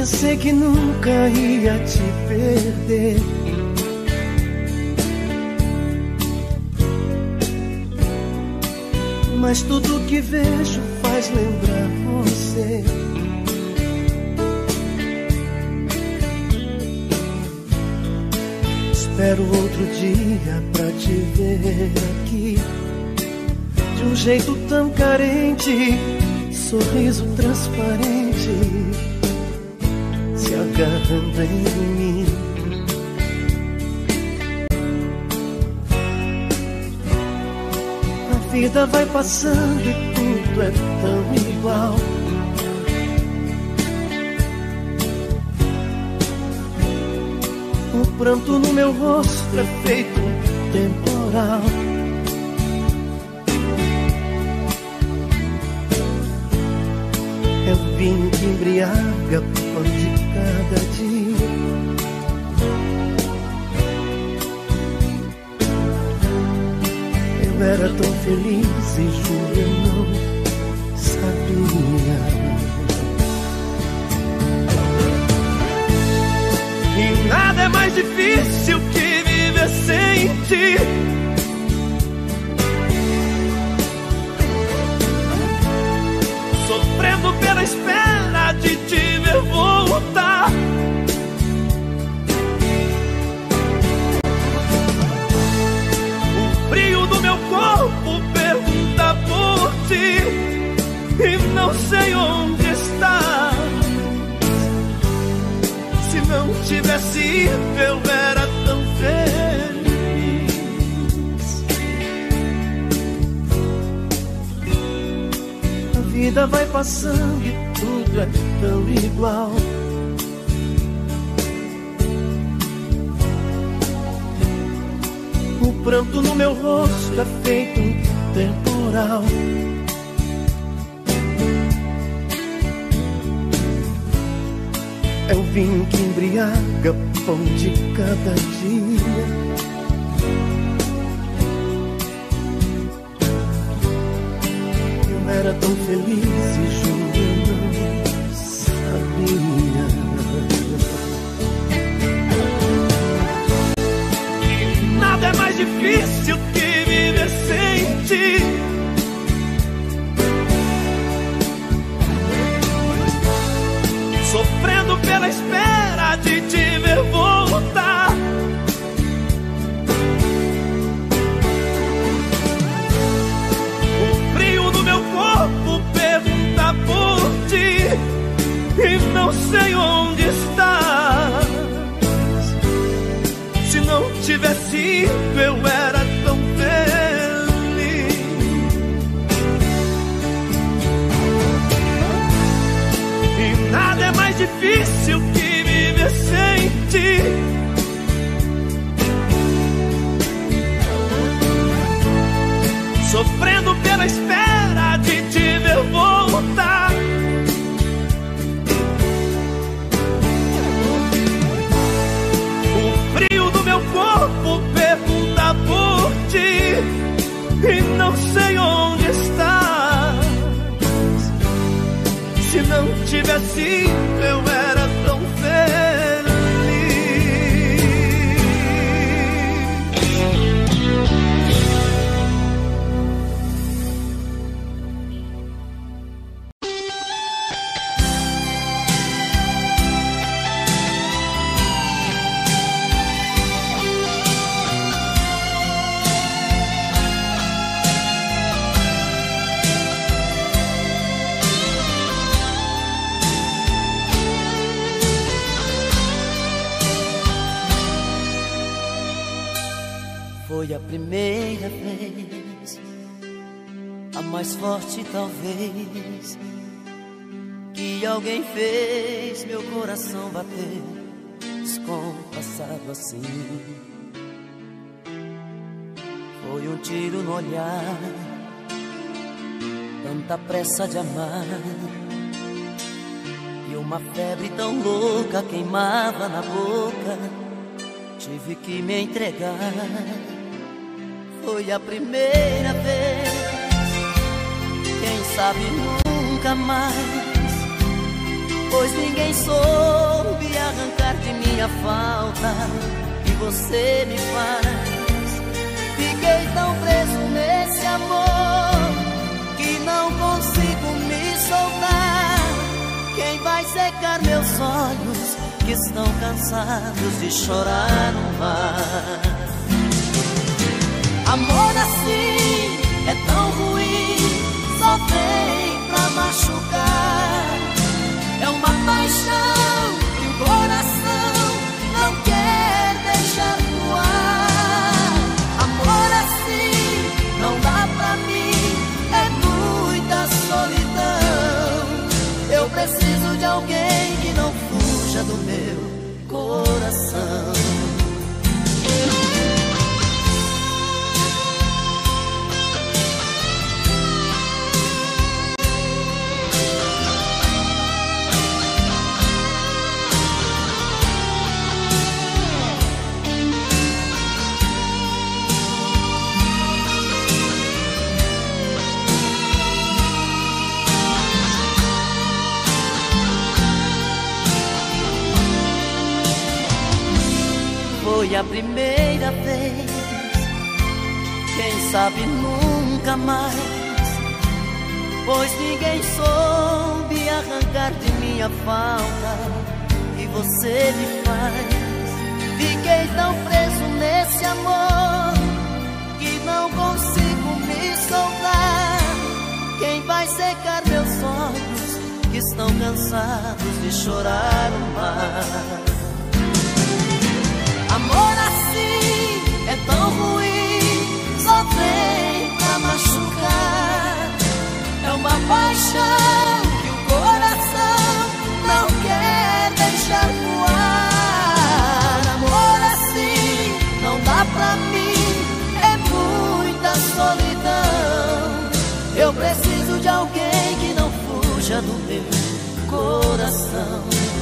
Pensei que nunca ia te perder. Mas tudo que vejo faz lembrar você. Espero outro dia pra te ver aqui, de um jeito tão carente, sorriso transparente, se agarrando em mim. A vida vai passando e tudo é tão igual. O pranto no meu rosto é feito um temporal. É o vinho que embriaga pão de cada dia. Eu era tão feliz e juro eu não sabia. E nada é mais difícil que viver sem ti. Sofrendo pela espera de te ver voltar. O frio do meu corpo pergunta por ti e não sei onde está. Se não tivesse ido, eu era tão feliz. A vida vai passando e tudo é tão igual. O pranto no meu rosto é feito um temporal. É o vinho que embriaga pão de cada dia. Eu era tão feliz e juro eu não sabia. E nada é mais difícil que viver sem ti. Sofrendo pela espera de te ver voltar. O frio do meu corpo pergunta por ti e não sei onde estás. Se não tivesse ido, eu era tão feliz. E nada é mais difícil que viver sem ti. Sofrendo pela espera de te ver voltar. O frio do meu corpo pergunta por ti e não sei onde estás. Se não tivesse ido, eu era tão feliz. Foi a primeira vez, a mais forte talvez, que alguém fez meu coração bater descompassado assim. Foi um tiro no olhar, tanta pressa de amar, e uma febre tão louca queimava na boca. Tive que me entregar. Foi a primeira vez, quem sabe nunca mais. pois ninguém soube arrancar de minha falta que você me faz. Fiquei tão preso nesse amor que não consigo me soltar. Quem vai secar meus olhos que estão cansados de chorar no mar? Amor assim é tão ruim, só vem pra machucar. É uma paixão que o coração não quer deixar voar. Amor assim não dá pra mim, é muita solidão. Eu preciso de alguém que não fuja do meu coração. Foi a primeira vez, quem sabe nunca mais, pois ninguém soube arrancar de minha falta que você me faz. Fiquei tão preso nesse amor que não consigo me soltar. Quem vai secar meus olhos que estão cansados de chorar no mar? Amor assim é tão ruim, só vem pra machucar. É uma paixão que o coração não quer deixar voar. Amor assim não dá pra mim, é muita solidão. Eu preciso de alguém que não fuja do meu coração.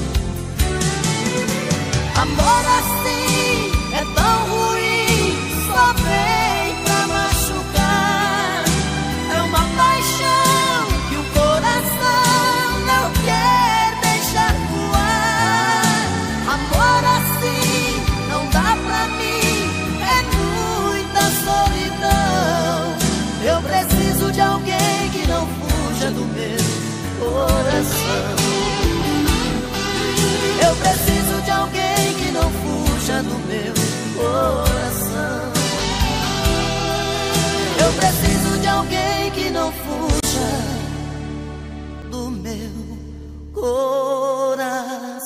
Amor assim é tão ruim, só vem pra machucar. É uma paixão que o coração não quer deixar voar. Amor assim não dá pra mim, é muita solidão. Eu preciso de alguém que não fuja do meu coração. Eu preciso de alguém que não fuja do meu coração. Eu preciso de alguém que não fuja do meu coração.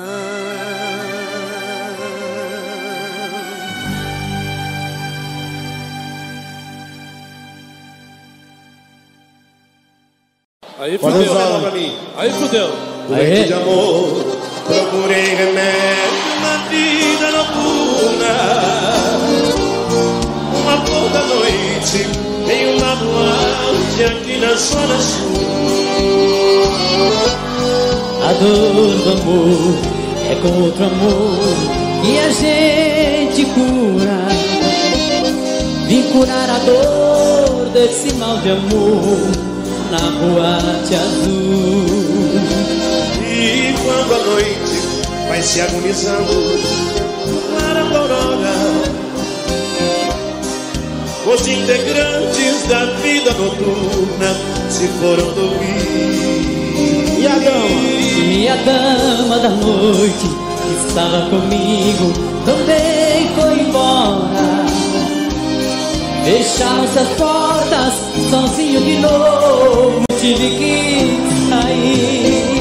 Aí fudeu, pra mim. Aí fudeu. Doente de amor, procurei remédio na vida noturna. Uma flor da noite em uma boate aqui na zona sul. A dor do amor é com outro amor que a gente cura. Vim curar a dor desse mal de amor na boate azul. E quando a noite vai se agonizando, clara aurora, os integrantes da vida noturna se foram dormir. E a dama da noite que estava comigo também foi embora. Fecharam-se as portas, sozinho de novo tive que sair.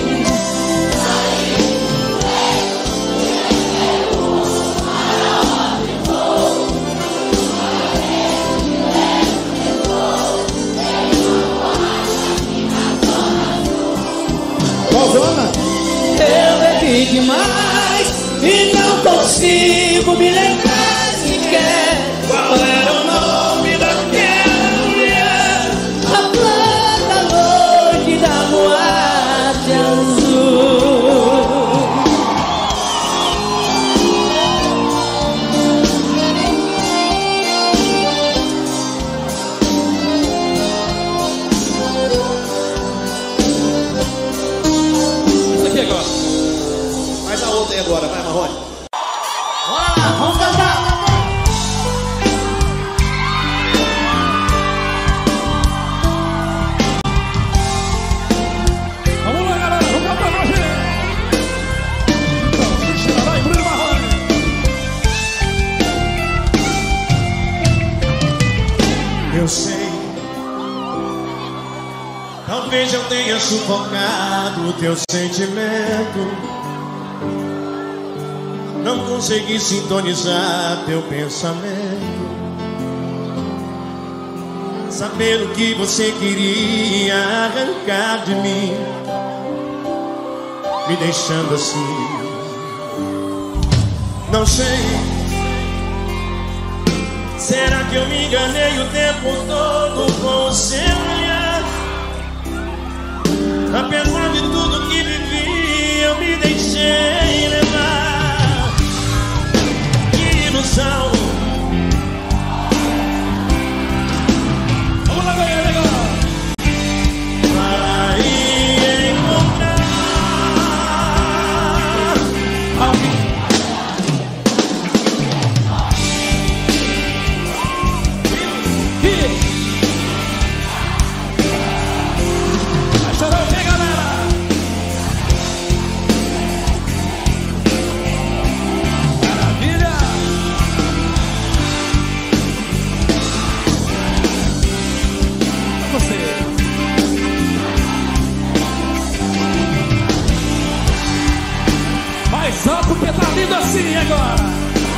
Eu bebi demais e não consigo me lembrar sequer Qual era o nome daquela mulher? a planta noite da boate azul. Isso aqui agora. Eu sei, talvez eu tenha sufocado o teu sentimento, não consegui sintonizar teu pensamento, saber o que você queria arrancar de mim, me deixando assim. Não sei, será que eu me enganei o tempo todo com o seu olhar? Apesar de tudo que vivi, eu me deixei levar. Que ilusão. Vamos lá, galera, legal. Vai encontrar alguém. Mais alto porque tá lindo assim agora.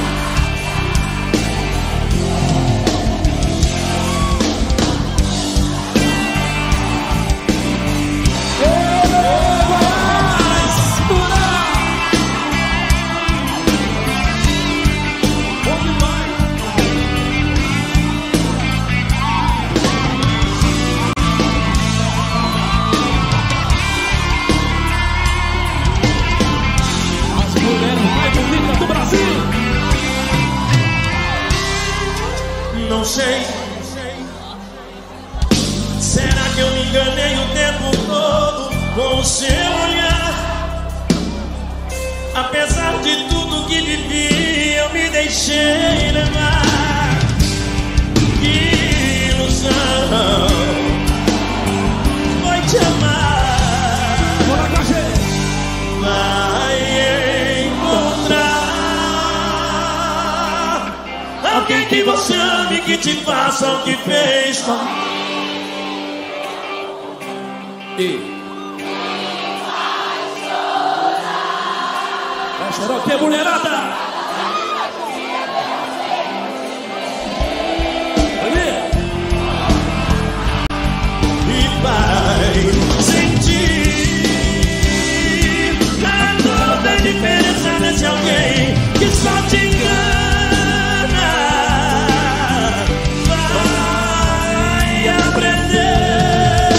Não sei, será que eu me enganei o tempo todo com o seu olhar? Apesar de tudo que vivi, eu me deixei levar. Que ilusão foi te amar. Bora com a gente. Vai encontrar alguém que você ame, que te faça o que fez comigo. Vai chorar o que, mulherada? E vai sentir a toda a diferença desse alguém que só te engana. Vai aprender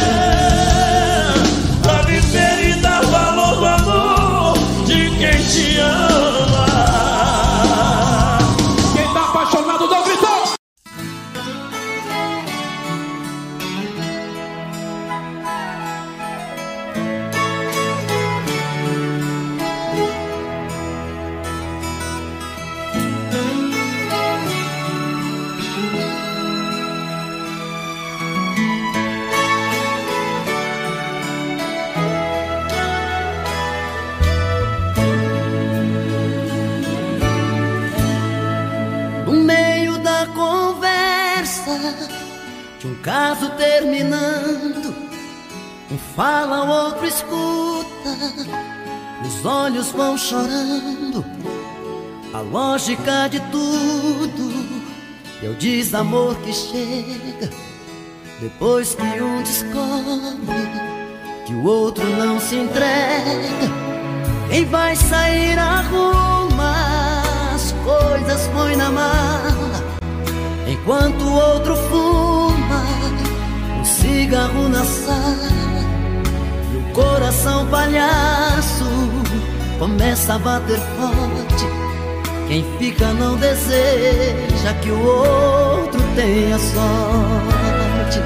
a viver e dar valor do amor de quem te ama. Quem tá apaixonado dá um grito. No meio da conversa, de um caso terminando, um fala, o outro escuta, e os olhos vão chorando. A lógica de tudo é o desamor que chega depois que um descobre que o outro não se entrega. Quem vai sair arruma as coisas, põe na mala, enquanto o outro fuma um cigarro na sala. E o coração palhaço começa a bater forte. Quem fica não deseja que o outro tenha sorte.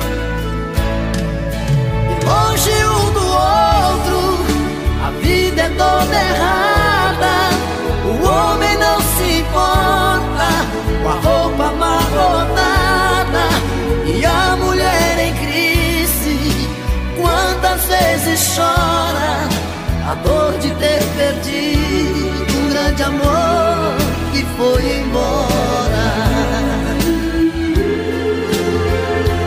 E longe um do outro, a vida é toda errada. O homem não se importa com a roupa amarrotada, e a mulher em crise quantas vezes chora a dor de ter perdido um grande amor que foi embora.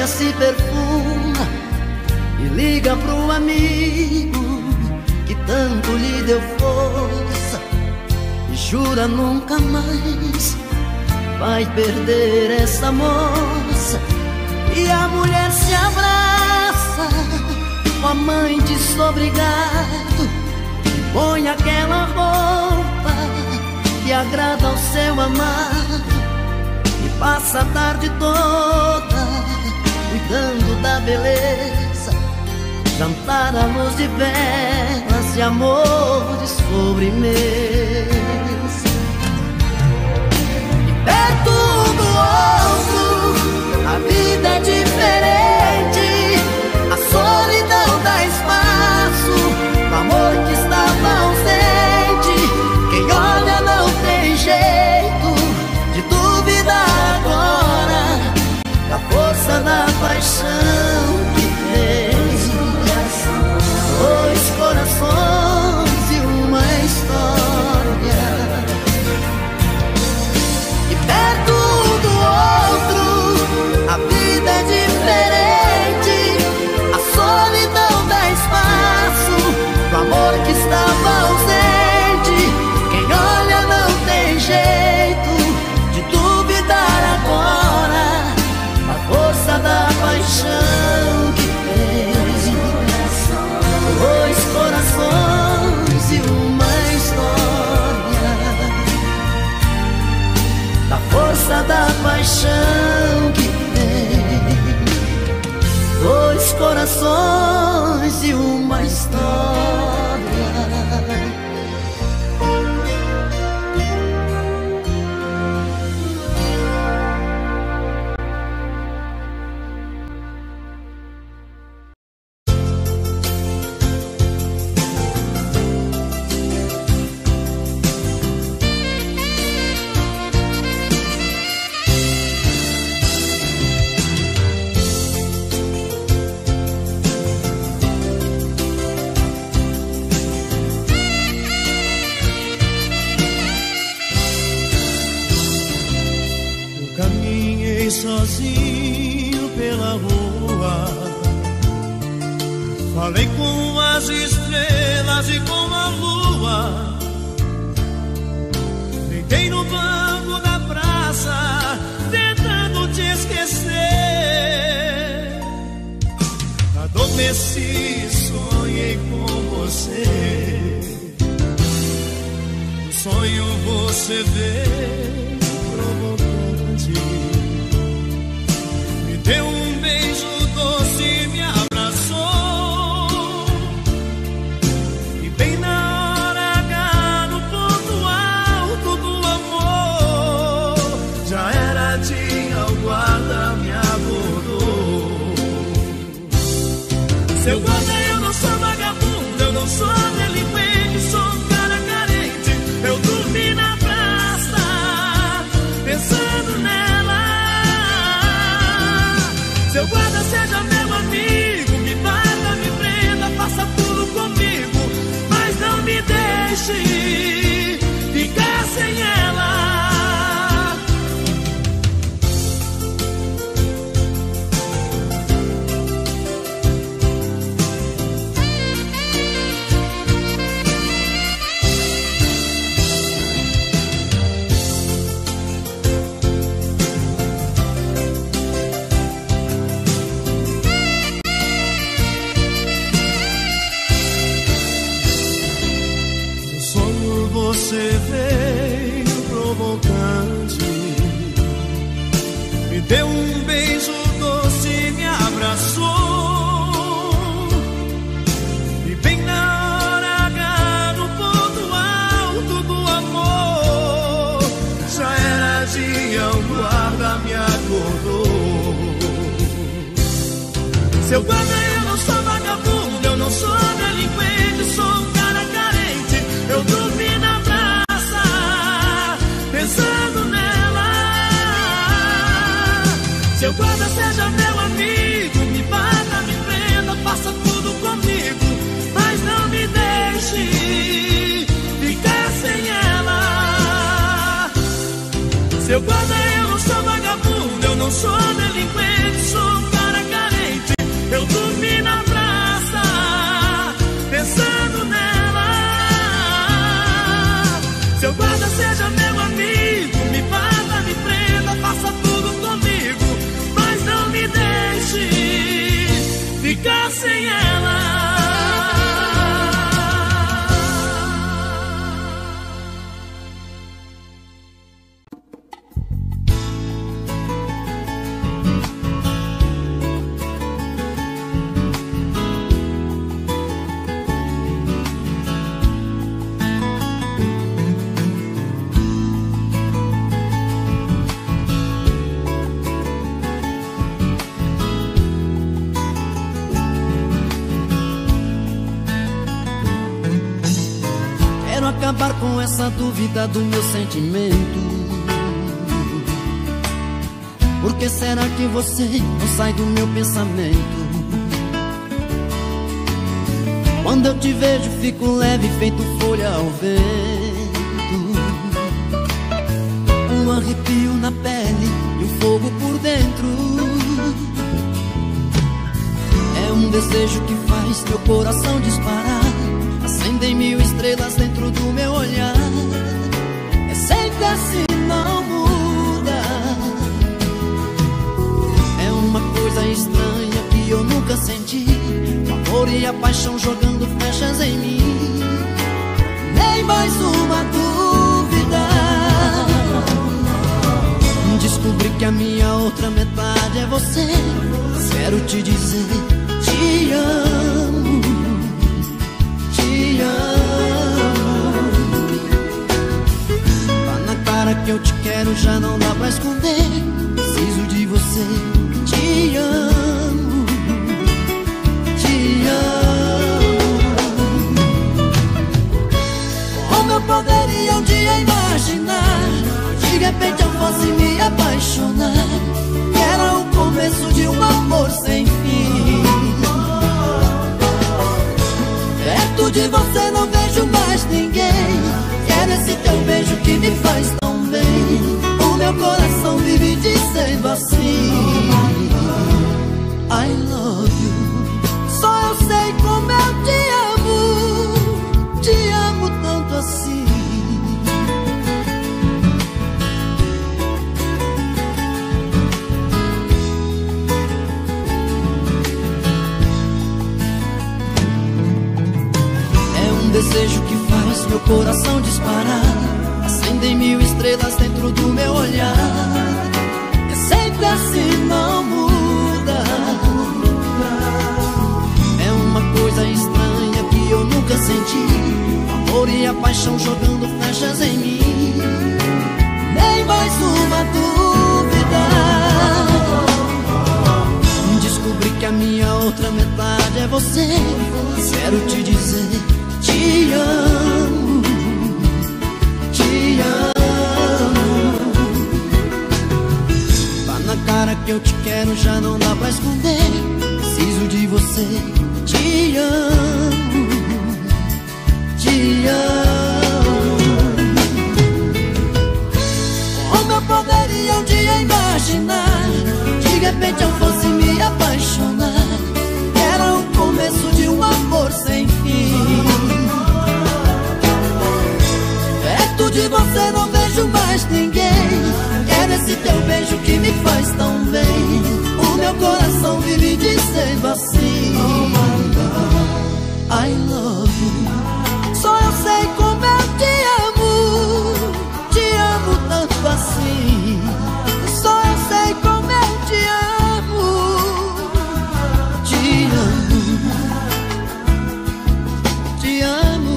dia se perfuma e liga pro amigo que tanto lhe deu força e jura nunca mais vai perder essa moça. E a mulher se abraça com a mãe de sobrigado e põe aquela roupa que agrada ao seu amado e passa a tarde toda cuidando da beleza, jantar à luz de velas e amor de sobremesa. E perto do outro a vida é diferente, a solidão dá espaço pro amor que estava ausente. Quem olha não tem jeito de duvidar agora da força da paixão que tem. Dois corações e uma história. E perto do outro a vida é diferente, a solidão dá espaço pro amor que estava ausente. Quem olha não tem jeito de duvidar agora a força da paixão que tem. Dois corações e uma história, da força da paixão que tem. Dois corações e uma história. Sozinho pela rua, falei com as estrelas e com a lua. Deitei no banco da praça, tentando te esquecer. Adormeci, sonhei com você. No sonho você veio provocante. Deu um beijo doce, me abraçou. E bem na hora H, no ponto alto do amor, já era dia, o guarda me abordou. Seu guarda, eu não sou vagabundo, eu não sou delinquente, sou um cara carente. Eu dormi na praça, pensando nela. Seu guarda, seja meu amigo, me bata, me prenda, faça tudo comigo, mas não me deixe ficar sem ela. Você veio provocante, me deu um beijo doce, me abraçou. E bem na hora H, no ponto alto do amor, já era dia, o guarda me acordou. Seu guarda, eu não sou vagabundo, eu não sou delinquente, sou um cara carente. Eu dormi na praça, pensando nela. Seu guarda, seja meu amigo, me bata, me prenda, faça tudo comigo, mas não me deixe ficar sem ela. Seu guarda, eu não sou vagabundo, eu não sou delinquente, sou um cara acabar com essa dúvida do meu sentimento. Por que será que você não sai do meu pensamento? Quando eu te vejo fico leve, feito folha ao vento. Um arrepio na pele e um fogo por dentro. É um desejo que faz meu coração disparar. Acendem mil estrelas dentro do meu olhar. É sempre assim, não muda. É uma coisa estranha que eu nunca senti. O amor e a paixão jogando flechas em mim. Nem mais uma dúvida. Descobri que a minha outra metade é você. Quero te dizer, te amo, te amo. Tá na cara que eu te quero, já não dá pra esconder. Preciso de você, te amo, te amo. Como eu poderia um dia imaginar, de repente eu fosse me apaixonar? Era o começo de um amor sem fim. Perto de você não vejo mais ninguém. Quero esse teu beijo que me faz tão bem. O meu coração vive dizendo assim, I love you. Só eu sei como eu te amo tanto assim. Desejo que faz meu coração disparar. Acendem mil estrelas dentro do meu olhar. É sempre assim, não muda. É uma coisa estranha que eu nunca senti. O amor e a paixão jogando flechas em mim. Nem mais uma dúvida. Descobri que a minha outra metade é você. Quero te dizer, te amo, te amo. Tá na cara que eu te quero, já não dá pra esconder. Preciso de você, te amo, te amo. Como eu poderia um dia imaginar, de repente eu fosse me apaixonar? Era o começo de um amor sem fim. Perto de você não vejo mais ninguém. Quero esse teu beijo que me faz tão bem. O meu coração vive dizendo assim, I love you. Só eu sei como eu te amo tanto assim. Só eu sei como eu te amo, te amo, te amo.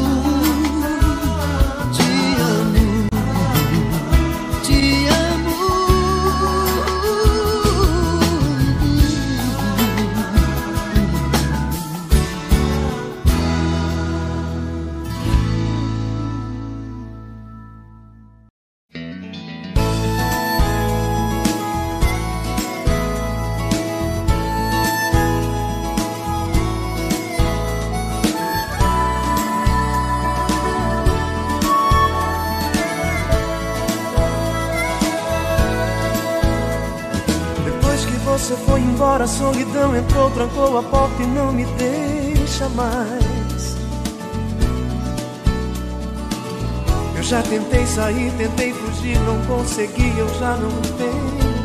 Você foi embora, a solidão entrou, trancou a porta e não me deixa mais. Eu já tentei sair, tentei fugir, não consegui, eu já não tenho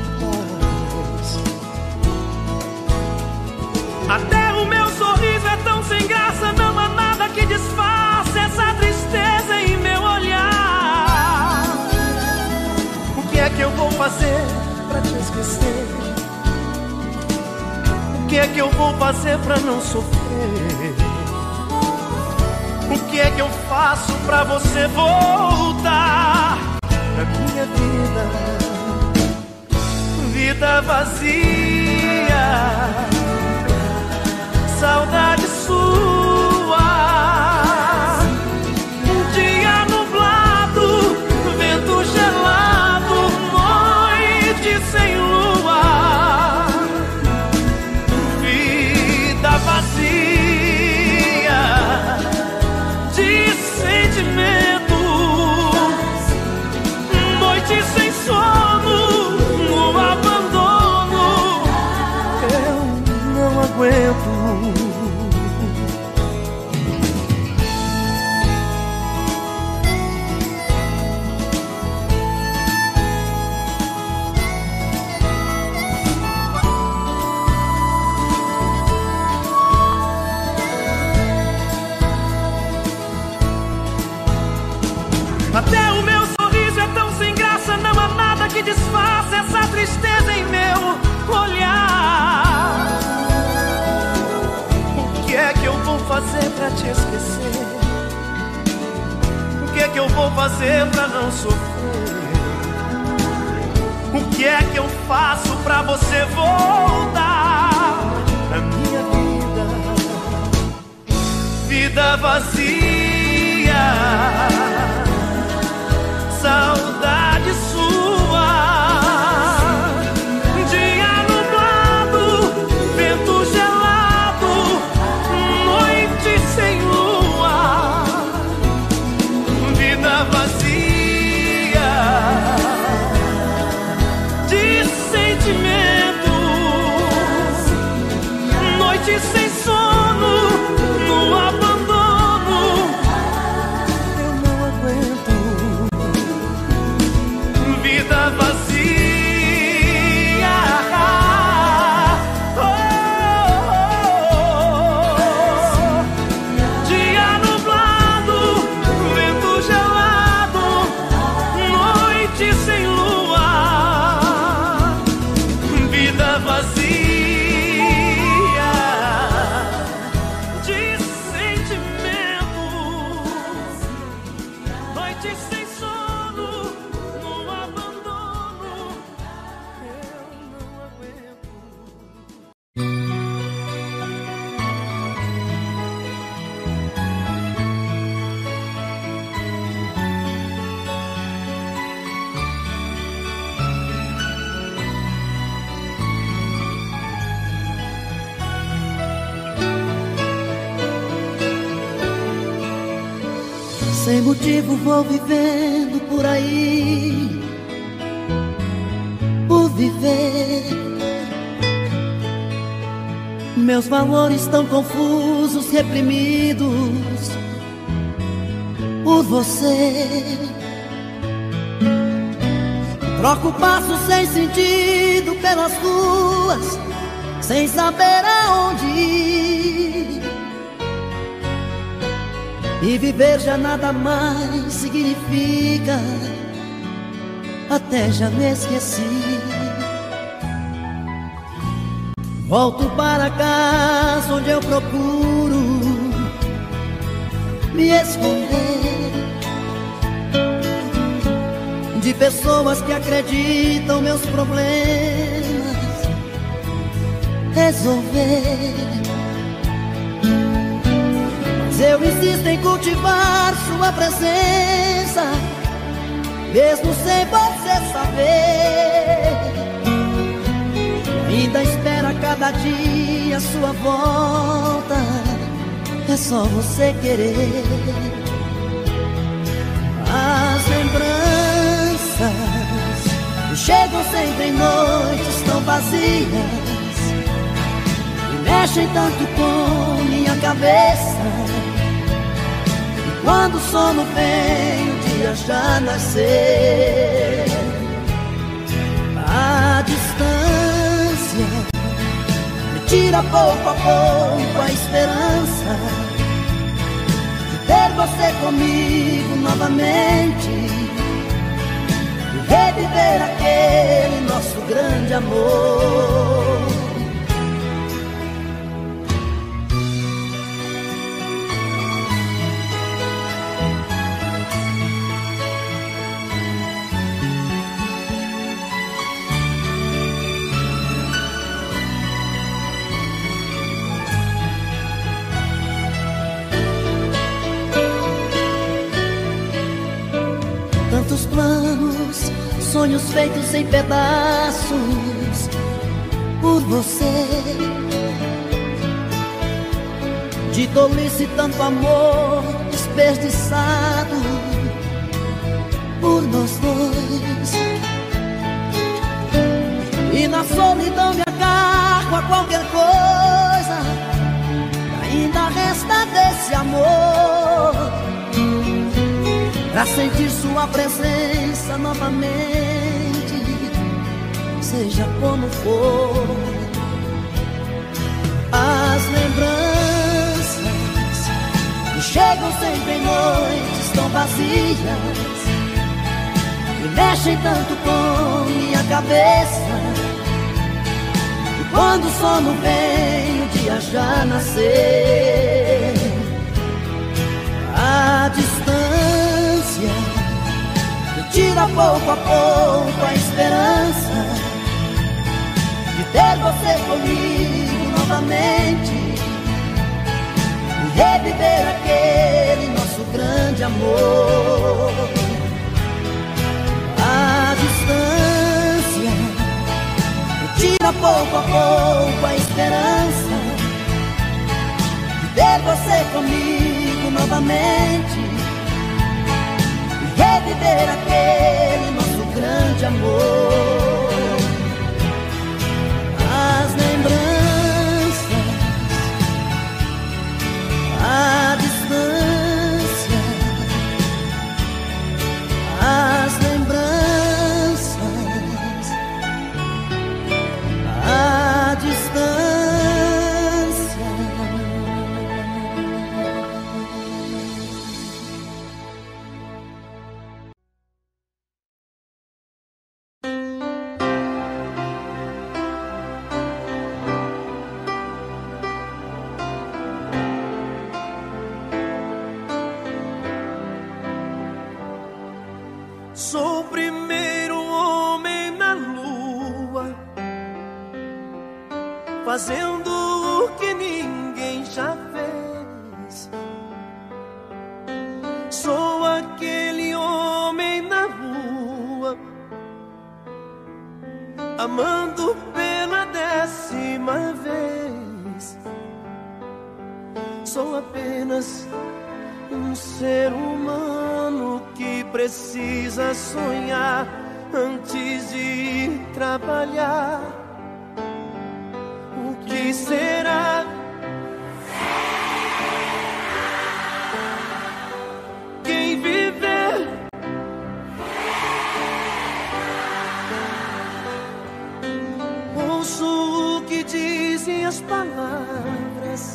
paz. Até o meu sorriso é tão sem graça, não há nada que disfarce essa tristeza em meu olhar. O que é que eu vou fazer pra te esquecer? O que é que eu vou fazer pra não sofrer? O que é que eu faço pra você voltar pra minha vida? Vida vazia, saudade sua. Um dia no aguento. Até o meu sorriso é tão sem graça, não há nada que disfarce essa tristeza em meu olhar. O que é que eu vou fazer pra te esquecer? O que é que eu vou fazer pra não sofrer? O que é que eu faço pra você voltar pra minha vida? Vida vazia, saudade sua. Dia nublado, vento gelado, noite sem lua. Vida vazia de sentimentos, noite sem sono, no abandono. Eu não aguento. Vida vazia, oh, oh, oh. Dia nublado, vento gelado, noite sem lua. Vida vazia de sentimentos, noite sem sono, no abandono. Eu não aguento. Sem motivo vou vivendo por aí, por viver. Meus valores tão confusos, reprimidos por você. Troco passos sem sentido pelas ruas, sem saber aonde ir. E viver já nada mais significa, até já me esqueci. Volto para casa onde eu procuro me esconder de pessoas que acreditam meus problemas resolver. Eu insisto em cultivar sua presença, mesmo sem você saber. Ainda espera cada dia sua volta, é só você querer. As lembranças chegam sempre em noites tão vazias e mexem tanto com minha cabeça. Quando o sono vem, o dia já nasceu. A distância me tira pouco a pouco a esperança de ter você comigo novamente e reviver aquele nosso grande amor. Tantos planos, sonhos feitos em pedaços por você. De tolice tanto amor desperdiçado por nós dois. E na solidão me agarro a qualquer coisa desse amor, pra sentir sua presença novamente, seja como for. As lembranças que chegam sempre em noites tão vazias e mexem tanto com minha cabeça, e quando o sono vem, o dia já nasceu. A distância me tira pouco a pouco a esperança de ter você comigo novamente e reviver aquele nosso grande amor. A distância me tira pouco a pouco a esperança de ter você comigo novamente e reviver aquele nosso grande amor. As lembranças, a distância, as lembranças, a distância. Sou o primeiro homem na lua, fazendo o que ninguém já fez. Sou aquele homem na rua, amando pela 10ª vez. Sou apenas um ser humano que precisa sonhar antes de ir trabalhar. O que será? Quem viver ouço o que dizem as palavras,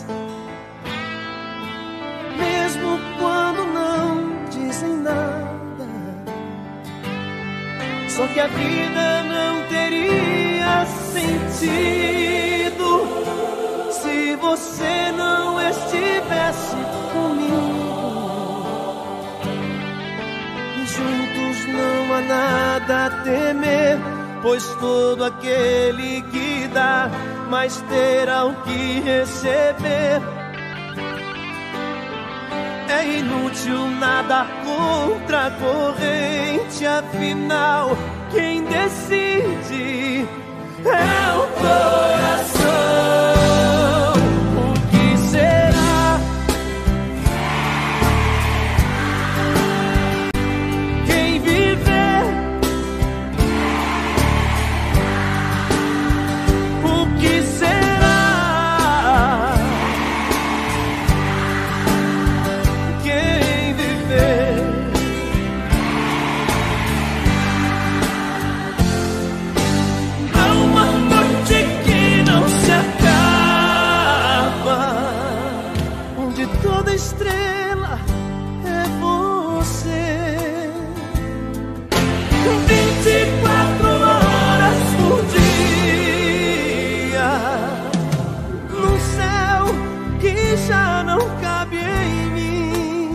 mesmo quando não dizem nada. Só que a vida não teria sentido se você não estivesse comigo. E juntos não há nada a temer, pois todo aquele que dá mais terá o que receber. É inútil nadar contra a corrente, afinal quem decide é o coração. O que será? Quem viver? O que será? Toda estrela é você. 24 horas por dia, num céu que já não cabe em mim.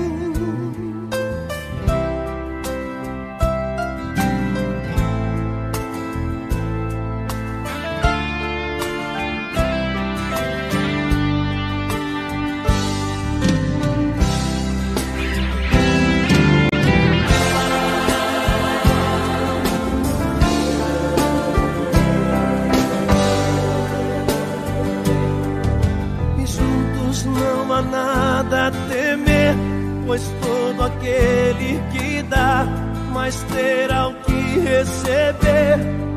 Não há nada a temer, pois todo aquele que dá mais terá o que receber.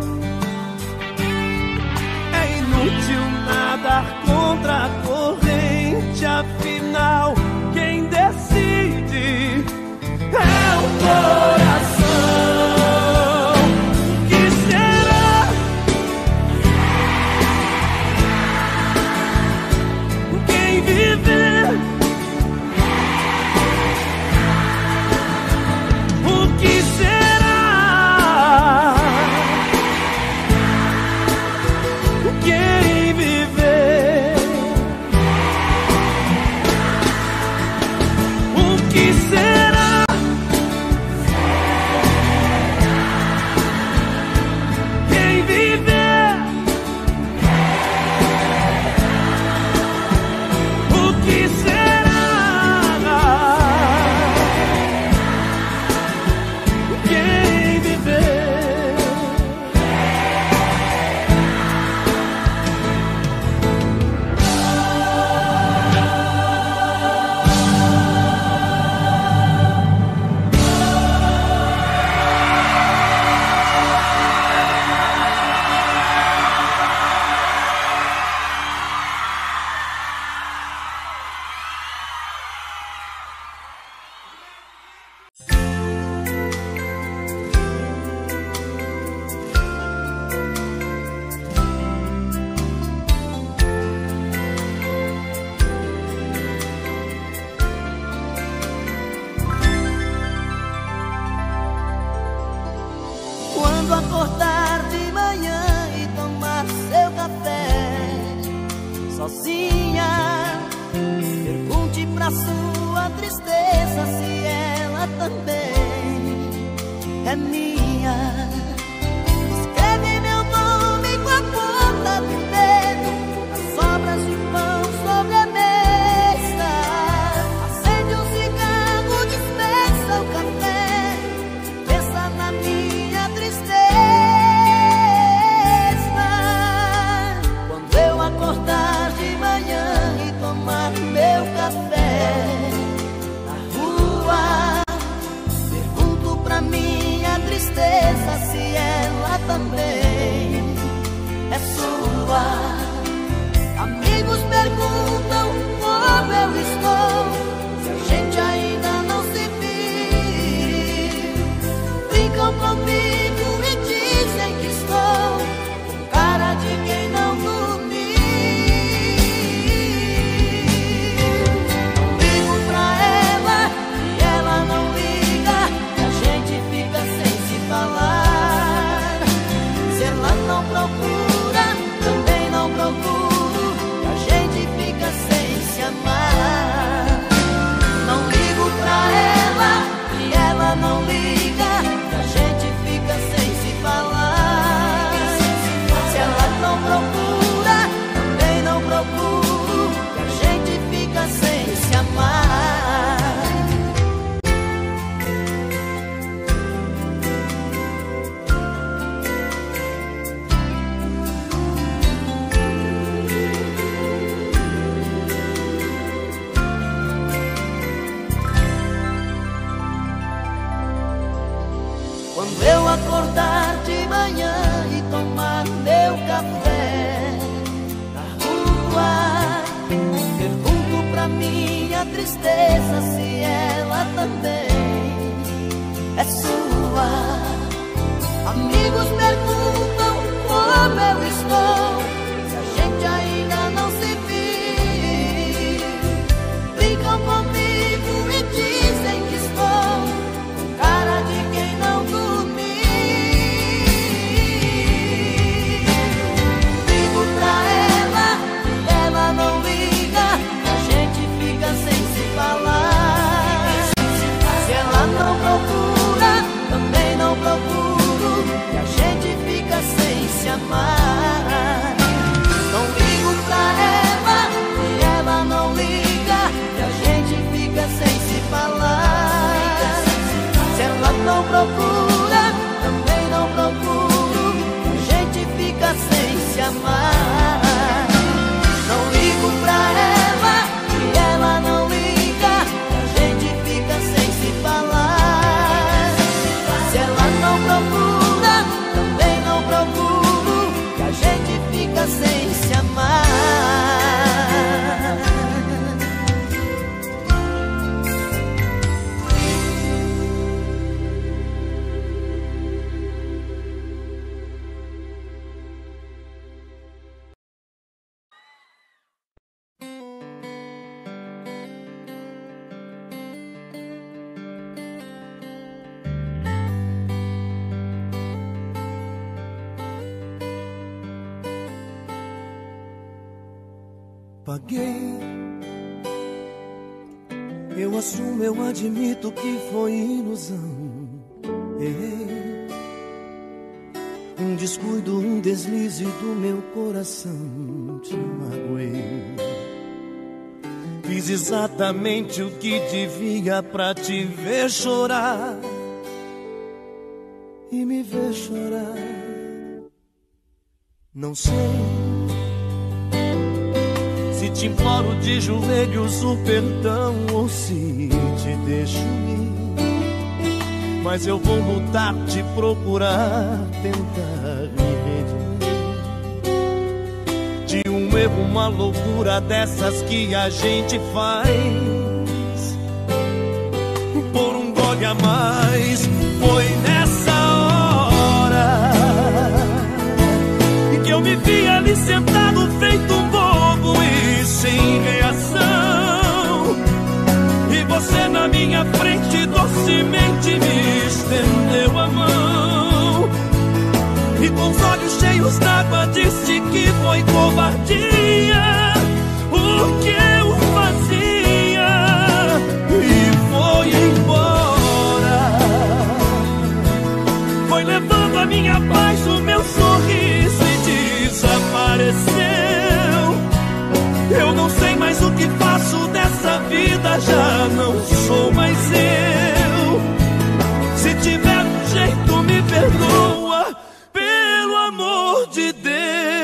É inútil nadar contra a corrente, afinal quem minha. Pergunte pra sua tristeza se ela também é minha. Escreve meu nome com a ponta do dedo nas sobras de pão sobre a mesa. Acende um cigarro, dispensa o café, pensa na minha tristeza. Quando eu acordar de manhã e tomar meu café na rua, pergunto pra minha tristeza se ela também é sua. Amigos perguntam como eu estou, se a gente ainda não se viu. Brincam comigo e dizem que estou com cara de quem não dormiu. Ligo pra ela e ela não liga, a gente fica sem se falar. Se ela não procura, também não procuro, a gente fica sem se amar. Não ligo pra ela e ela não liga, a gente fica sem se falar. Se ela não procura, também não procuro, a gente fica sem se amar. Quando eu acordar de manhã e tomar meu café na rua, pergunto pra minha tristeza se ela também é sua. Amigos perguntam como eu estou, se a gente ainda não se viu. Brincam comigo e dizem que estou com cara de quem não dormiu. Ligo pra ela e ela não liga, a gente fica sem se falar. Se ela não procura, também não procuro, e a gente fica sem se amar. Não ligo pra ela e ela não liga, e a gente fica sem se falar. Se ela não procura, também não procuro, a gente fica sem se amar. Não ligo pra ela e ela não liga, a gente fica sem se falar. Se ela não procura, também não procuro, que a gente fica sem se amar. Paguei, eu assumo, eu admito que foi ilusão. Errei, um descuido, um deslize do meu coração. Te magoei, fiz exatamente o que devia pra te ver chorar e me ver chorar. Não sei se te imploro de joelhos o perdão ou se te deixo ir, mas eu vou lutar, te procurar, tentar me redimir de um erro, uma loucura dessas que a gente faz por um gole a mais. Foi nessa hora que eu me vi ali sentado feito um bobo e sem reação, e você na minha frente docemente me estendeu a mão e com os olhos cheios d'água disse que foi covardia o vida já não sou mais eu. Se tiver um jeito, me perdoa, pelo amor de Deus.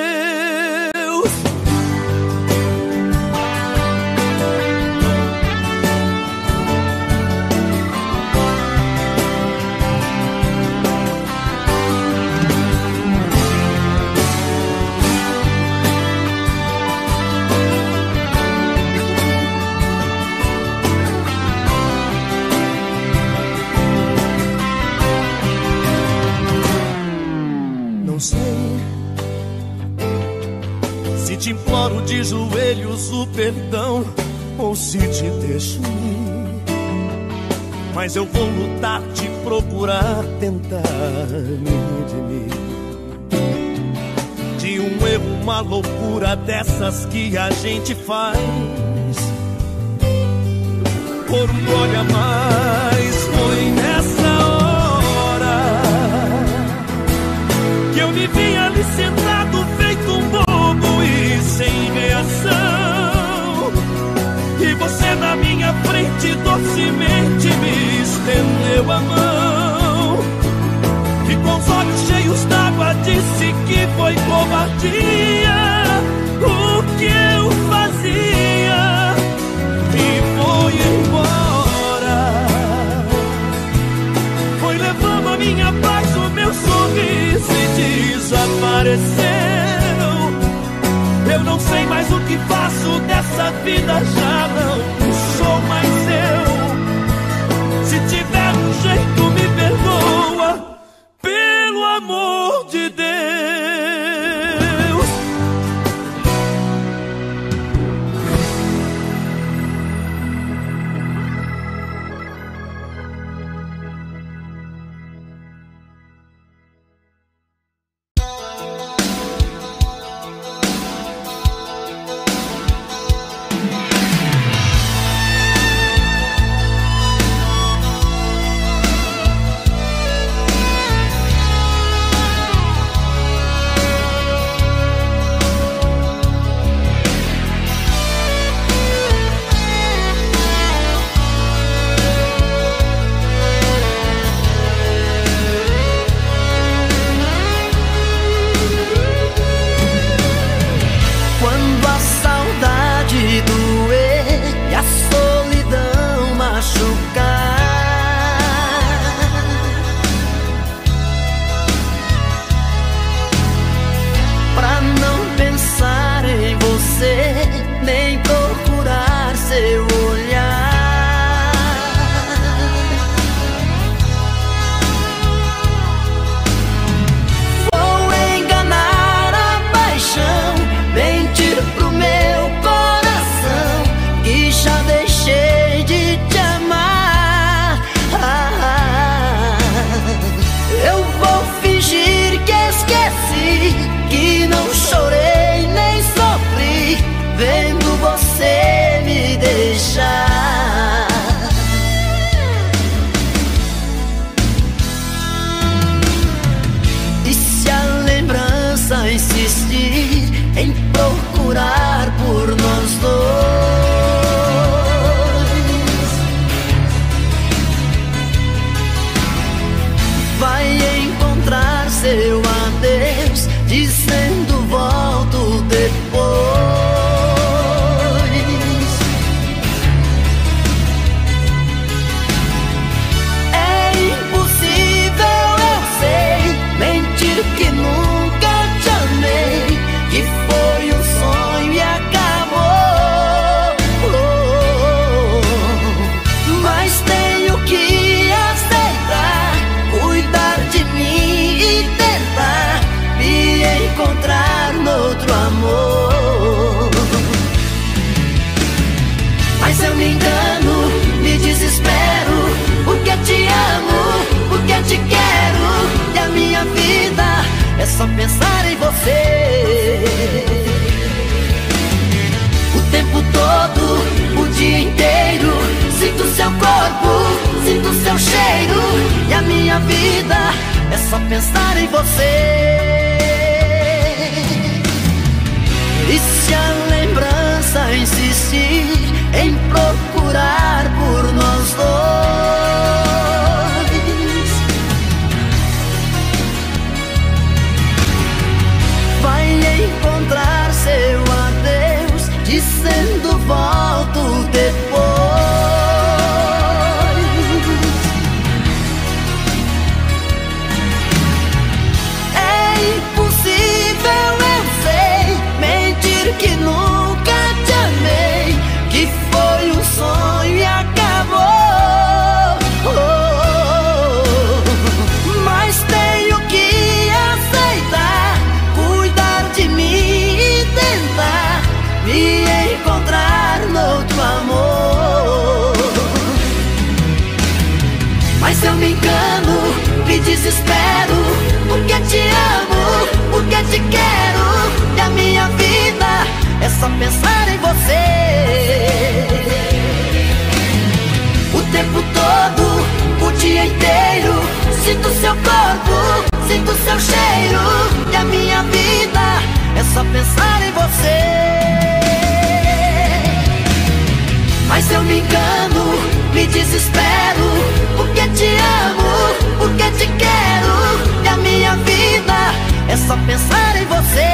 Te imploro de joelhos o perdão, ou se te deixo ir, mas eu vou lutar, te procurar, tentar me redimir de um erro, uma loucura dessas que a gente faz. Por um gole a mais, foi nessa hora que eu me vi ali sentado feito um bobo e sem reação, e você na minha frente docemente me estendeu a mão, e com os olhos cheios d'água disse que foi covardia o que eu fazia, e foi embora. Foi levando a minha paz, o meu sorriso e desapareceu. Eu não sei mais o que faço dessa vida, já não sou mais eu. Se tiver um jeito, me perdoa, pelo amor de Deus. só pensar em você. O tempo todo, o dia inteiro, sinto seu corpo, sinto seu cheiro. E a minha vida é só pensar em você. E se a lembrança insistir em procurar volto depois. É impossível, eu sei, mentir que nunca te amei, que foi um sonho e acabou. Mas tenho que aceitar, cuidar de mim e tentar me encontrar noutro amor. Mas se eu me engano, me desespero, porque te amo, porque te quero, e a minha vida é só pensar em você. O tempo todo, o dia inteiro, sinto seu corpo, sinto seu cheiro, e a minha vida é só pensar em você. Mas se eu me engano, me desespero, porque te amo, porque te quero, e a minha vida é só pensar em você.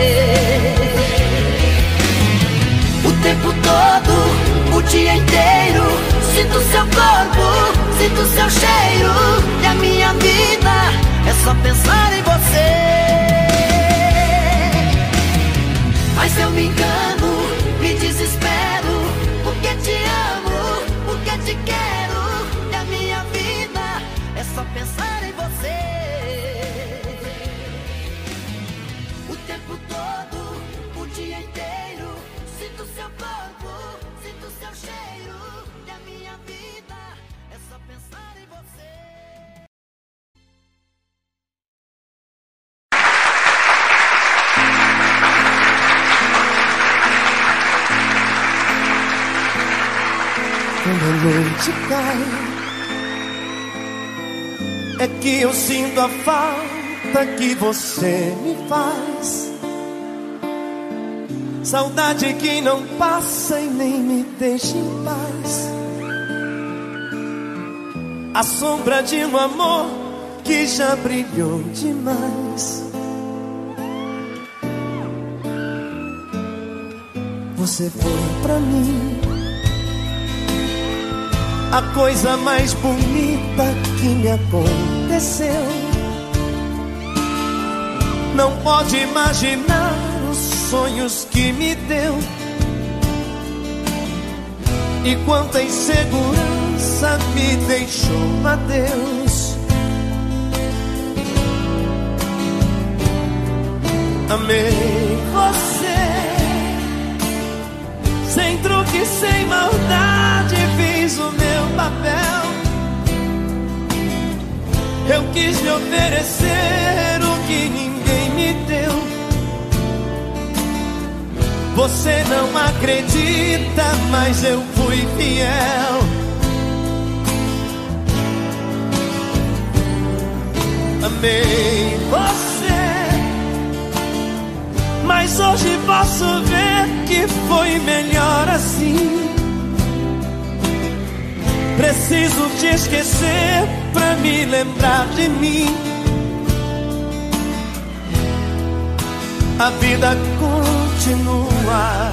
O tempo todo, o dia inteiro, sinto seu corpo, sinto seu cheiro, e a minha vida é só pensar em você. Mas se eu me engano, me desespero, porque te amo, porque te quero, e a minha vida é só pensar em você. O tempo todo, o dia inteiro, sinto seu corpo, sinto seu cheiro, e a minha vida é só pensar em você. Quando a noite cai, é que eu sinto a falta que você me faz. Saudade que não passa e nem me deixa em paz. A sombra de um amor que já brilhou demais. Você foi pra mim a coisa mais bonita que me aconteceu. Não pode imaginar os sonhos que me deu, e quanta insegurança me deixou. Adeus. Amei você, sem truque, sem maldade, fiz o meu papel. Eu quis me oferecer o que ninguém me deu. Você não acredita, mas eu fui fiel. Amei você, mas hoje posso ver que foi melhor assim. Preciso te esquecer pra me lembrar de mim. A vida continua.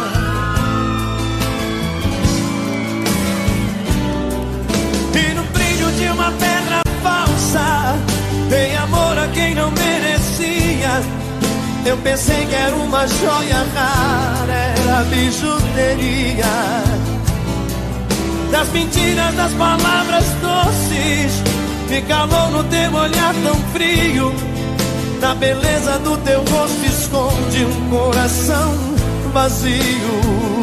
E no brilho de uma pedra falsa, dei amor a quem não merecia. Eu pensei que era uma joia rara, era bijuteria. Das mentiras, das palavras doces, me calou no teu olhar tão frio. Na beleza do teu rosto esconde um coração vazio.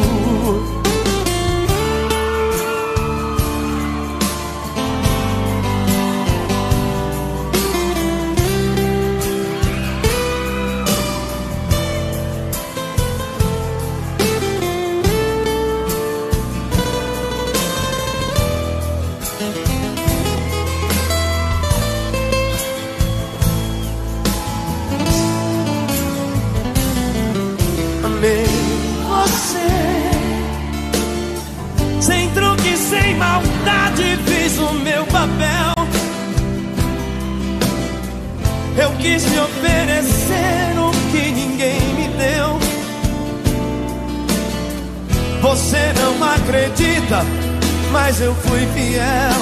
Eu quis me oferecer o que ninguém me deu. Você não acredita, mas eu fui fiel.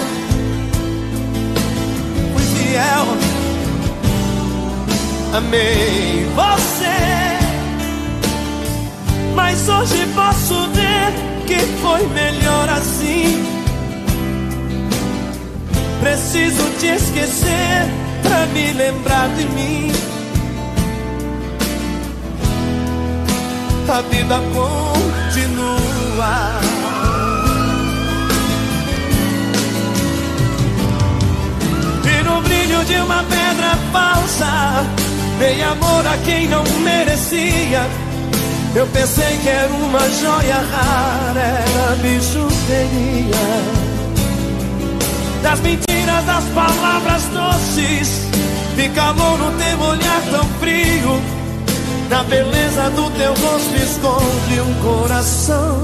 Fui fiel. Amei você, mas hoje posso ver que foi melhor assim. Preciso te esquecer pra me lembrar de mim. A vida continua. E no brilho de uma pedra falsa, dei amor a quem não merecia. Eu pensei que era uma joia rara, era bijuteria. Das mentiras, das palavras doces, de calor no teu olhar tão frio. Na beleza do teu rosto esconde um coração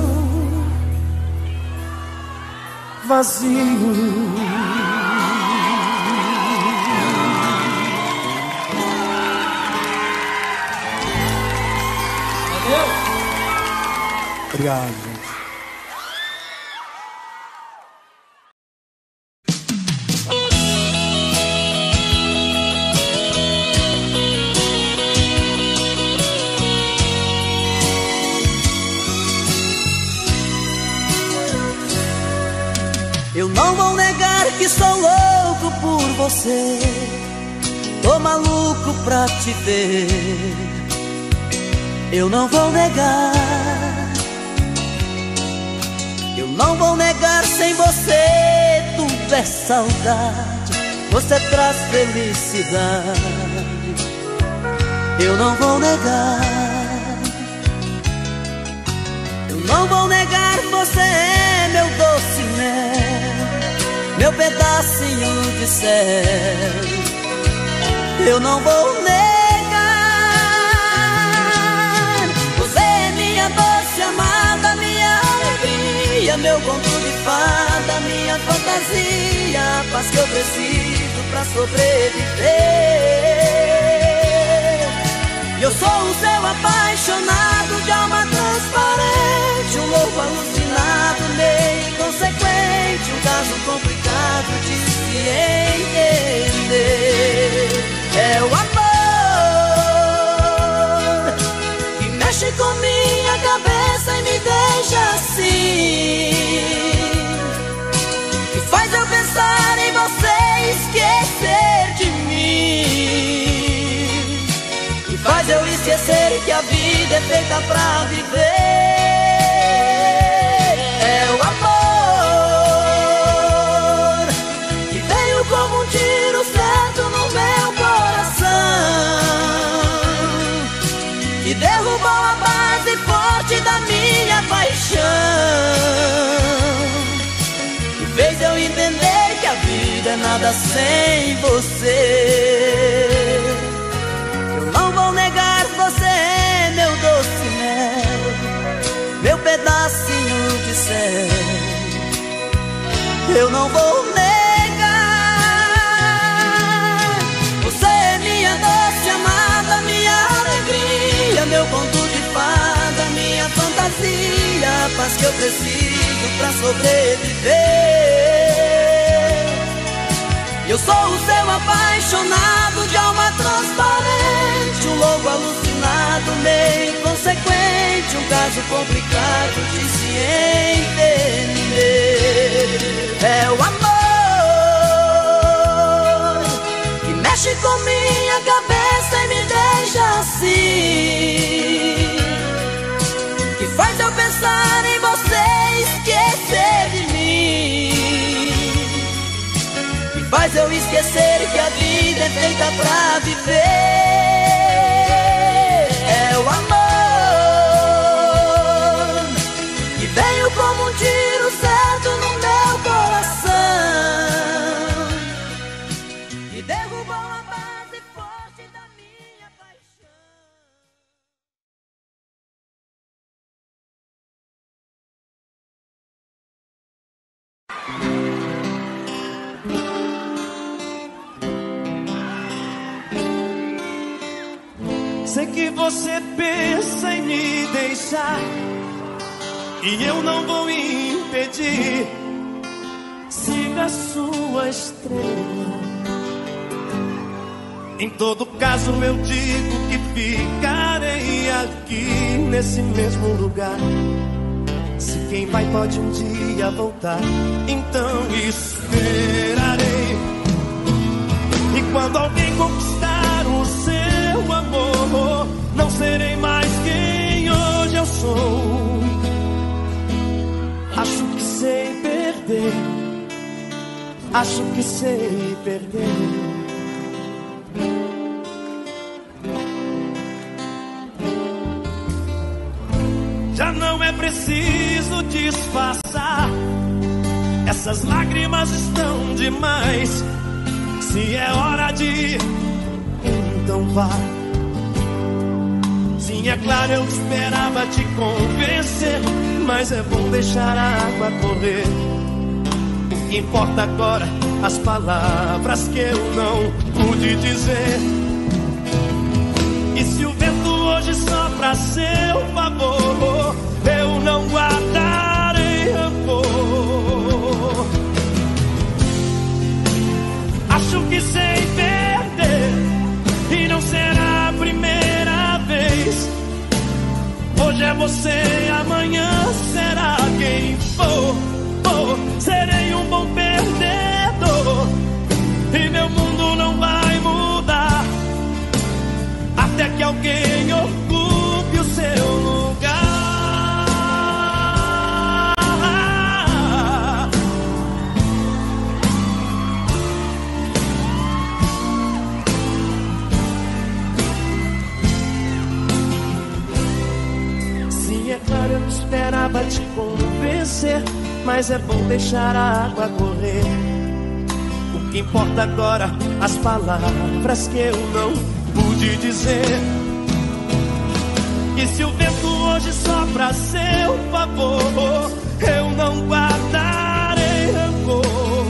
vazio. Obrigado, gente. Eu não vou negar que sou louco por você. Tô maluco pra te ver. Eu não vou negar. Eu não vou negar, sem você tudo é saudade. Você traz felicidade. Eu não vou negar. Eu não vou negar, você é meu doce mel, meu pedacinho de céu. Eu não vou negar. Você é minha doce amada, minha alegria, meu conto de fada, minha fantasia, a paz que eu preciso pra sobreviver. Eu sou o seu apaixonado, de alma transparente, um louco alucinado, meio inconsequente, um caso complicado de se entender. É o amor que mexe com minha cabeça e me deixa assim, que faz eu pensar em você e esquecer de mim, que faz eu esquecer que a vida é feita pra viver. É o amor que veio como um tiro certo no meu coração, que derrubou a base forte da minha paixão, que fez eu entender que a vida é nada sem você. Eu não vou negar, você é meu doce mel, meu pedacinho de céu. Eu não vou negar. Você é minha doce amada, minha alegria, meu conto de fada, minha fantasia, a paz que eu preciso pra sobreviver. Eu sou o seu apaixonado, de alma transparente, um louco alucinado, meio inconsequente, um caso complicado de se entender. É o amor que mexe com minha cabeça e me deixa assim, que faz eu pensar em você e esquecer de mim, que faz eu esquecer que a vida é feita pra viver. É o amor que veio como um tiro certo no meu coração, que derrubou a base forte da minha paixão. Sei que você pensa em me deixar, e eu não vou impedir. Siga a sua estrela. Em todo caso eu digo que ficarei aqui nesse mesmo lugar. Se quem vai pode um dia voltar, então esperarei. E quando alguém conquistar o seu amor, não serei mais quem hoje eu sou. Acho que sei perder, acho que sei perder. Já não é preciso disfarçar, essas lágrimas estão demais. Se é hora de ir, então vá. Sim, é claro, eu esperava te convencer, mas é bom deixar a água correr. O que importa agora, as palavras que eu não pude dizer. E se o vento hoje sopra a seu favor, eu não guardarei rancor. Acho que sei perder, e não será a primeira vez. Hoje é você, amanhã será quem for. Serei um bom perdedor, e meu mundo não vai mudar até que alguém ocupe o seu lugar. Sim, é claro, eu esperava te convencer, mas é bom deixar a água correr. O que importa agora, as palavras que eu não pude dizer. E se o vento hoje sopra a seu favor, eu não guardarei rancor.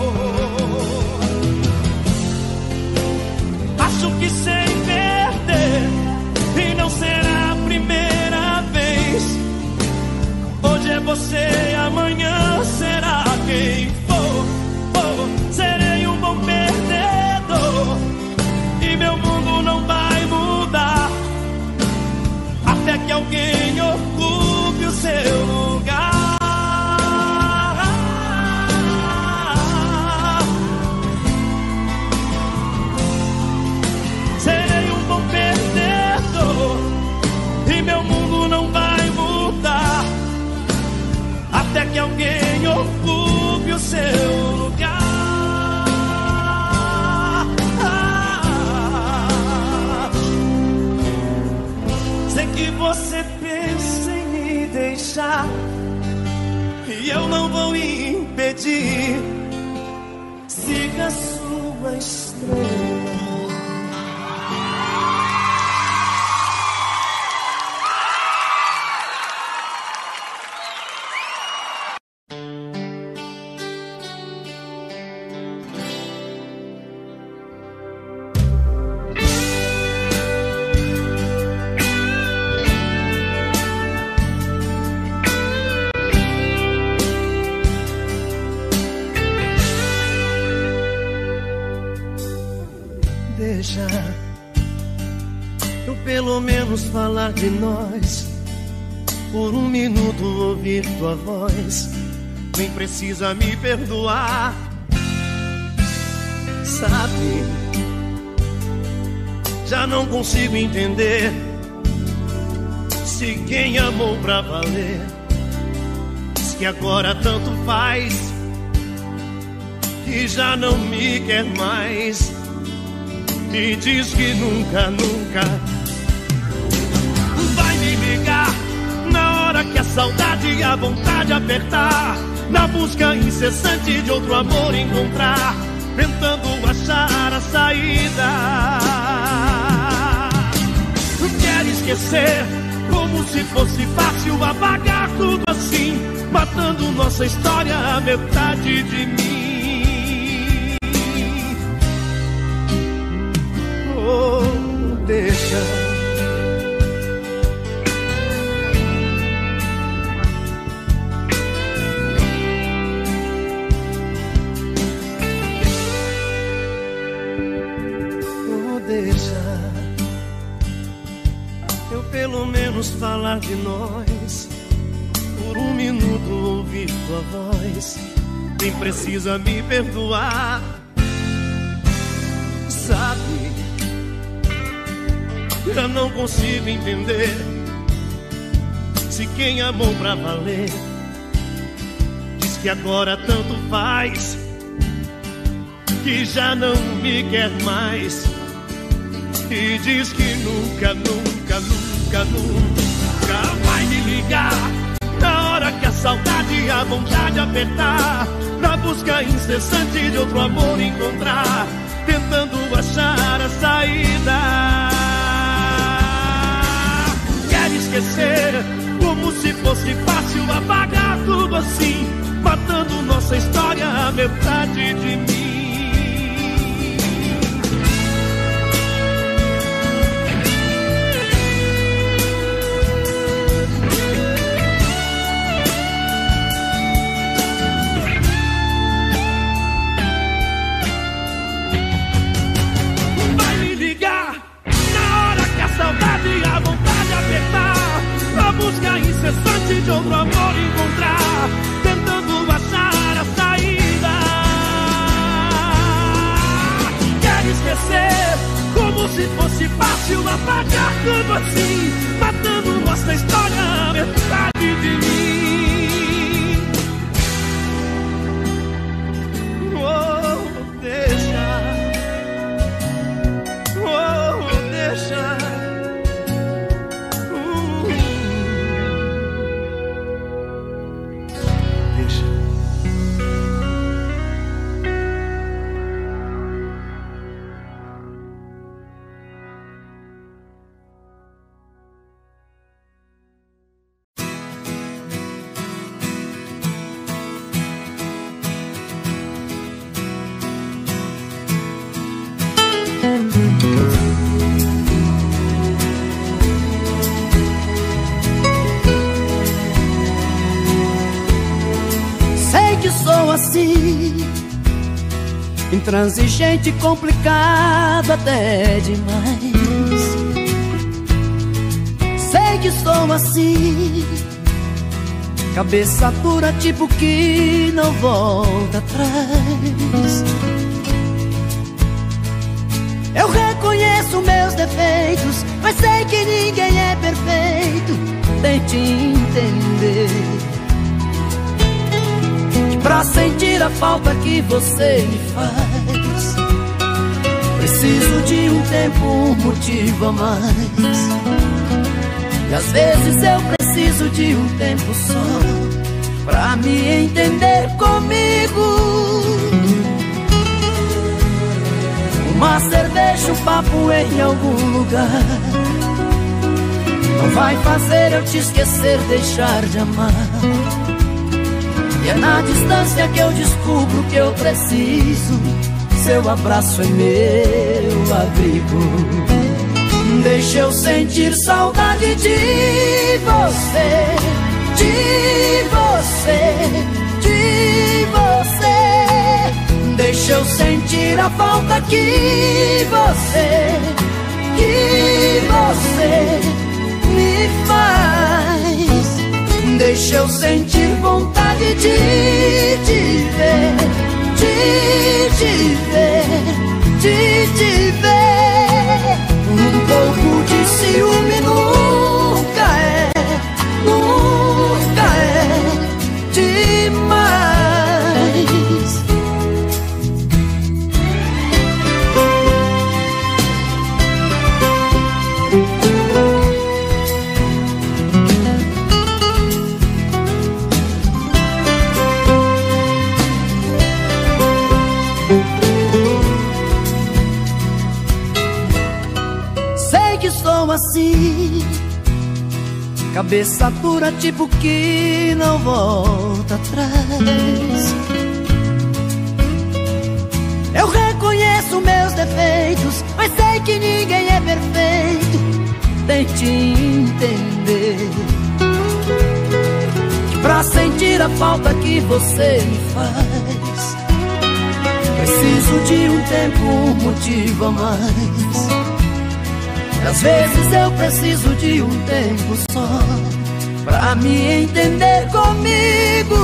Acho que sei perder, e não será a primeira vez. Hoje é você, amanhã será quem for. Serei um bom perdedor, e meu mundo não vai mudar até que alguém ocupe o seu lugar. Serei um bom perdedor, e meu mundo não vai mudar até que alguém ocupe o seu lugar. Sei que você pensa em me deixar, e eu não vou impedir. Siga a sua estrela. Deixa eu pelo menos falar de nós, por um minuto ouvir tua voz. Nem precisa me perdoar, sabe? Já não consigo entender se quem amou pra valer diz que agora tanto faz, que já não me quer mais, e diz que nunca, nunca vai me ligar na hora que a saudade e a vontade apertar, na busca incessante de outro amor encontrar, tentando achar a saída. Quer esquecer como se fosse fácil apagar tudo assim, matando nossa história, a metade de mim. Deixa Vamos falar de nós, por um minuto ouvir tua voz. Nem precisa me perdoar. Sabe, já não consigo entender se quem amou pra valer diz que agora tanto faz, que já não me quer mais, e diz que nunca, nunca, nunca, nunca vai me ligar na hora que a saudade e a vontade apertar, na busca incessante de outro amor encontrar, tentando achar a saída. Quer esquecer como se fosse fácil apagar tudo assim, matando nossa história, a metade de mim. Busca incessante de outro amor encontrar, tentando achar a saída. Quer esquecer como se fosse fácil apagar tudo assim, matando nossa história, metade de mim. Oh, deixa. Oh, deixa. Intransigente, complicado até demais. Sei que sou assim, cabeça dura, tipo que não volta atrás. Eu reconheço meus defeitos, mas sei que ninguém é perfeito. Tente entender que pra sentir a falta que você me faz, preciso de um tempo, um motivo a mais. E às vezes eu preciso de um tempo só pra me entender comigo. Uma cerveja, um papo em algum lugar não vai fazer eu te esquecer, deixar de amar. E é na distância que eu descubro que eu preciso. Seu abraço é meu abrigo. Deixa eu sentir saudade de você, de você, de você. Deixa eu sentir a falta que você me faz. Deixa eu sentir vontade de te ver, de te ver, de te ver. Um pouco de ciúme nunca é demais. Assim, cabeça dura, tipo que não volta atrás. Eu reconheço meus defeitos, mas sei que ninguém é perfeito. Tente entender que pra sentir a falta que você me faz, preciso de um tempo, um motivo a mais. Às vezes eu preciso de um tempo só pra me entender comigo.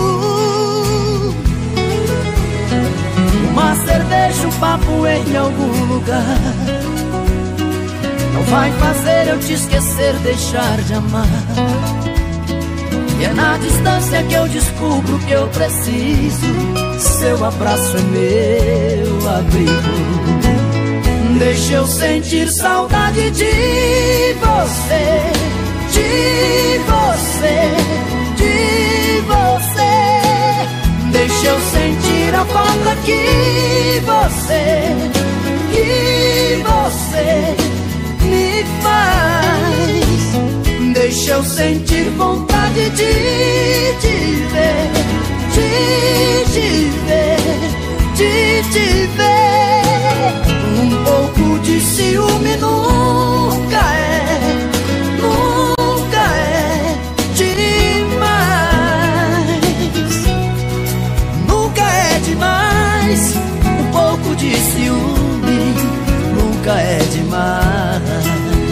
Uma cerveja, um papo em algum lugar não vai fazer eu te esquecer, deixar de amar. E é na distância que eu descubro que eu preciso. Seu abraço é meu abrigo. Deixa eu sentir saudade de você, de você, de você. Deixa eu sentir a falta que você me faz. Deixa eu sentir vontade de te ver, de te ver. Um pouco de ciúme nunca é demais. Nunca é demais. Um pouco de ciúme nunca é demais.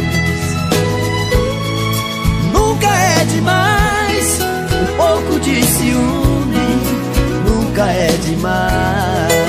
Nunca é demais. Um pouco de ciúme nunca é demais.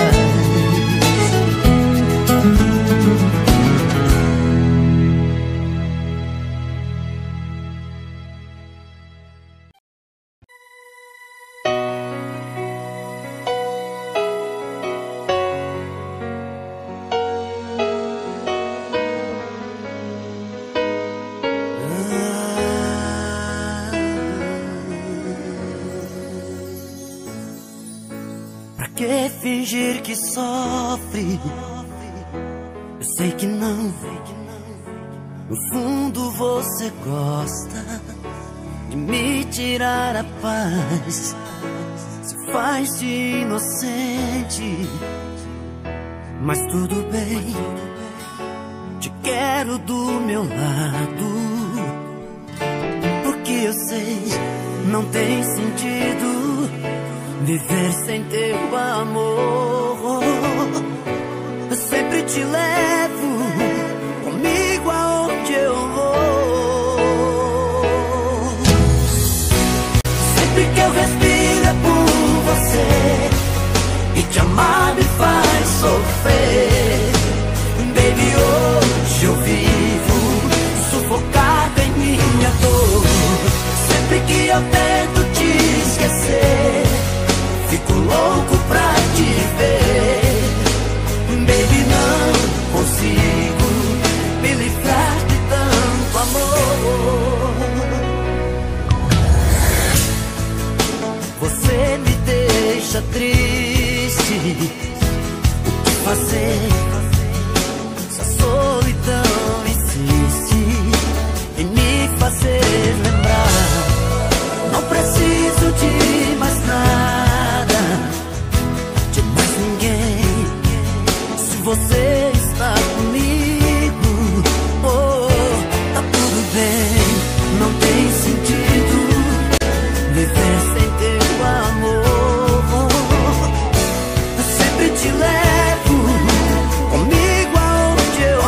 Que fingir que sofre? Eu sei que não. No fundo você gosta de me tirar a paz. Se faz de inocente, mas tudo bem. Te quero do meu lado, porque eu sei não tem sentido viver sem teu amor. Eu sempre te levo comigo aonde eu vou. Sempre que eu respiro é por você, e te amar me faz sofrer. Baby, hoje eu vivo sufocado em minha dor. Sempre que eu tento te esquecer, fico louco pra te ver. Baby, não consigo me livrar de tanto amor. Você me deixa triste. O que fazer? Se a solidão insiste em me fazer lembrar. Não preciso de mais nada, de mais ninguém. Se você está comigo, oh, tá tudo bem. Não tem sentido viver sem teu amor. Eu sempre te levo comigo aonde eu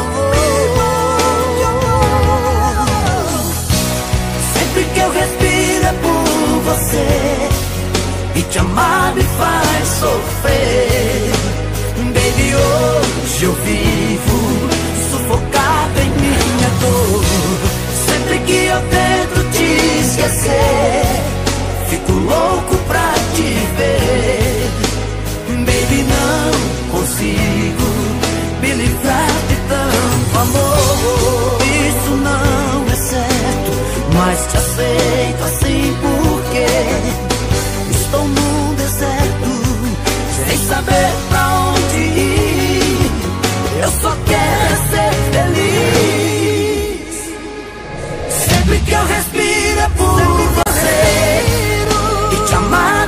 vou. Sempre que eu respiro é por você, e te amar me faz sofrer. Baby, hoje eu vivo sufocado em minha dor. Sempre que eu tento te esquecer, fico louco pra te ver. Baby, não consigo me livrar de tanto amor. Isso não é certo, mas te aceito assim porque estou num deserto, sem saber pra onde ir. Eu só quero ser feliz. Sempre que eu respiro é por você, e te amar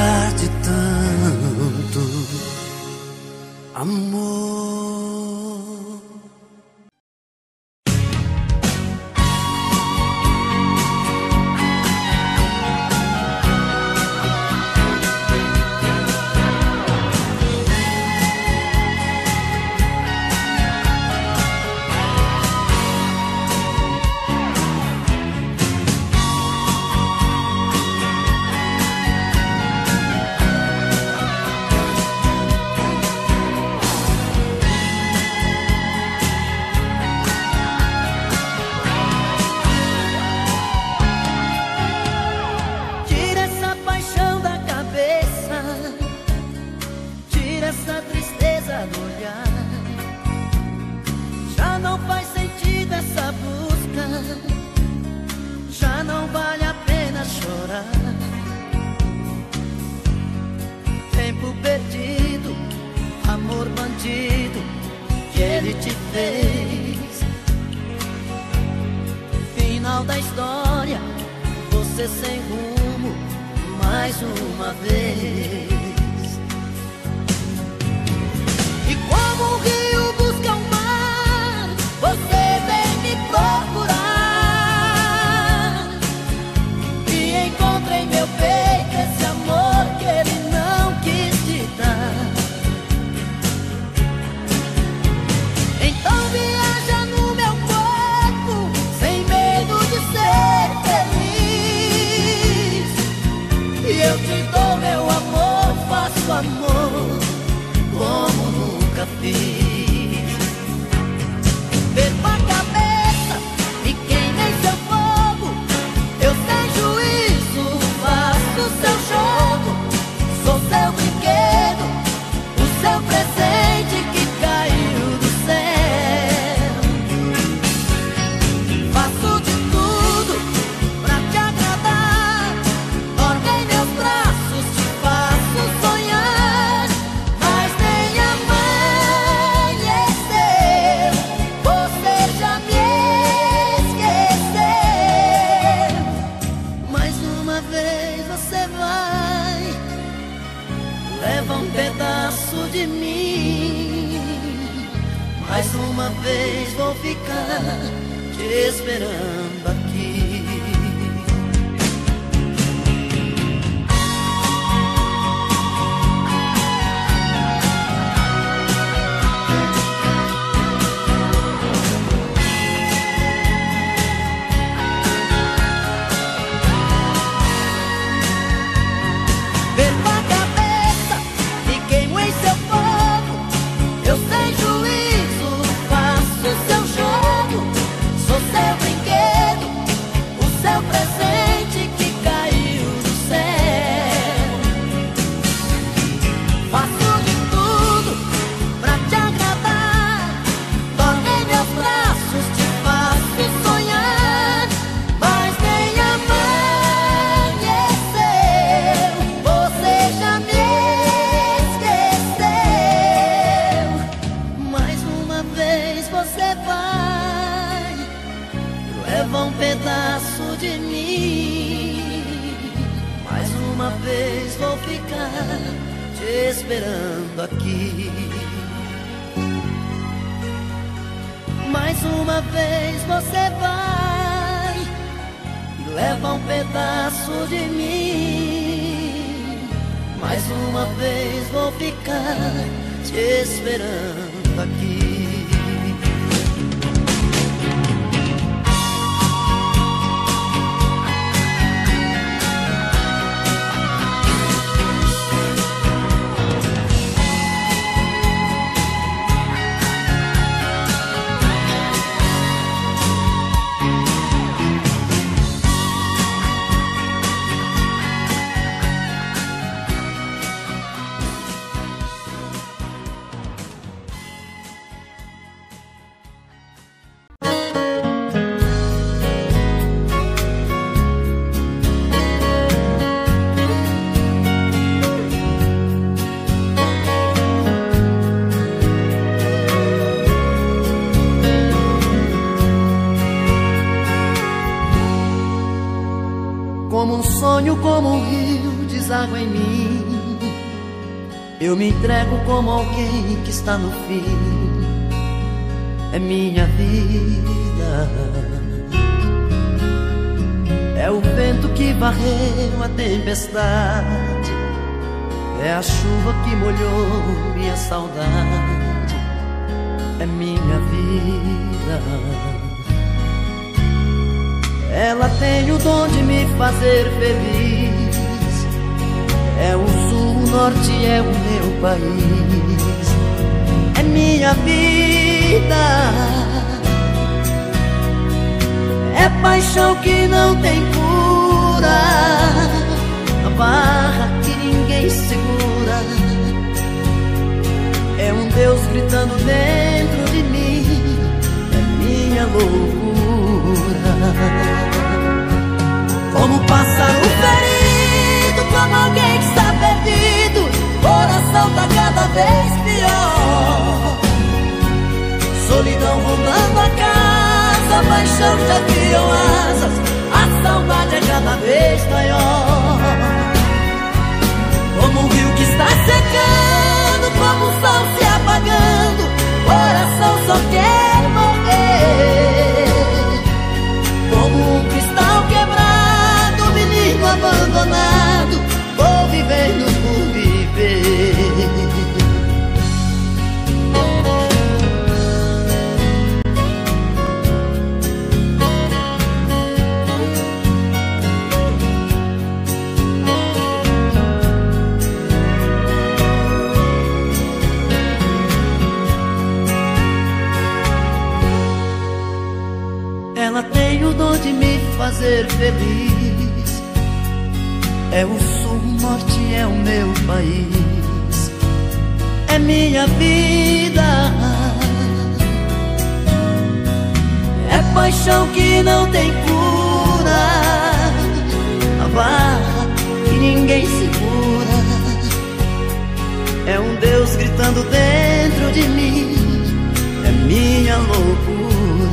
apesar de tanto amor. Final da história, você sem rumo, mais uma vez. E como um rio busca o mar, você vem me procurar. E encontra em meu peito esse amor que ele não quis te dar. Então viaja no meu corpo, sem medo de ser feliz. E eu te dou meu amor, faço amor como nunca fiz. Perco a cabeça e queimei seu fogo, eu sem juízo faço seu jogo. Sou seu brinquedo, o seu presente que caiu do céu. Faço de tudo pra te agradar, dorme em meus braços, te faço sonhar. Mas nem amanheceu, você já me esqueceu. Mais uma vez você vai, leva um pedaço de mim. Mais uma vez vou ficar te esperando aqui. Perco a cabeça e queimo em seu fogo, eu sem juízo faço seu jogo. Sou seu brinquedo, o seu presente que caiu do céu. Faço de tudo pra te agradar, dorme em meus braços, te faço sonhar. Mas nem amanheceu, você já me esqueceu. Mais uma vez você vai, leva um pedaço de mim. Mais uma vez vou ficar te esperando aqui. Mais uma vez você vai, leva um pedaço de mim. Mais uma vez vou ficar te esperando aqui. Como um sonho, como um rio, deságua em mim. Eu me entrego como alguém que está no fim. É minha vida. É o vento que varreu a tempestade. É a chuva que molhou minha saudade. É minha vida. Ela tem o dom de me fazer feliz. É o sul, o norte, é o meu país. É minha vida. É paixão que não tem cura. A barra que ninguém segura. É um Deus gritando dentro de mim. É minha loucura. Como pássaro ferido, como alguém que está perdido. Coração tá cada vez pior. Solidão rondando a casa, a paixão já criou asas. A saudade é cada vez maior. Como um rio que está secando, como o sol se apagando. Coração só quer morrer. Como um cristal quebrado, menino abandonado. Vou vivendo por viver. Ela tem o dom de me fazer feliz. É o sul, o norte, é o meu país. É minha vida. É paixão que não tem cura. A barra que ninguém segura. É um Deus gritando dentro de mim. É minha loucura.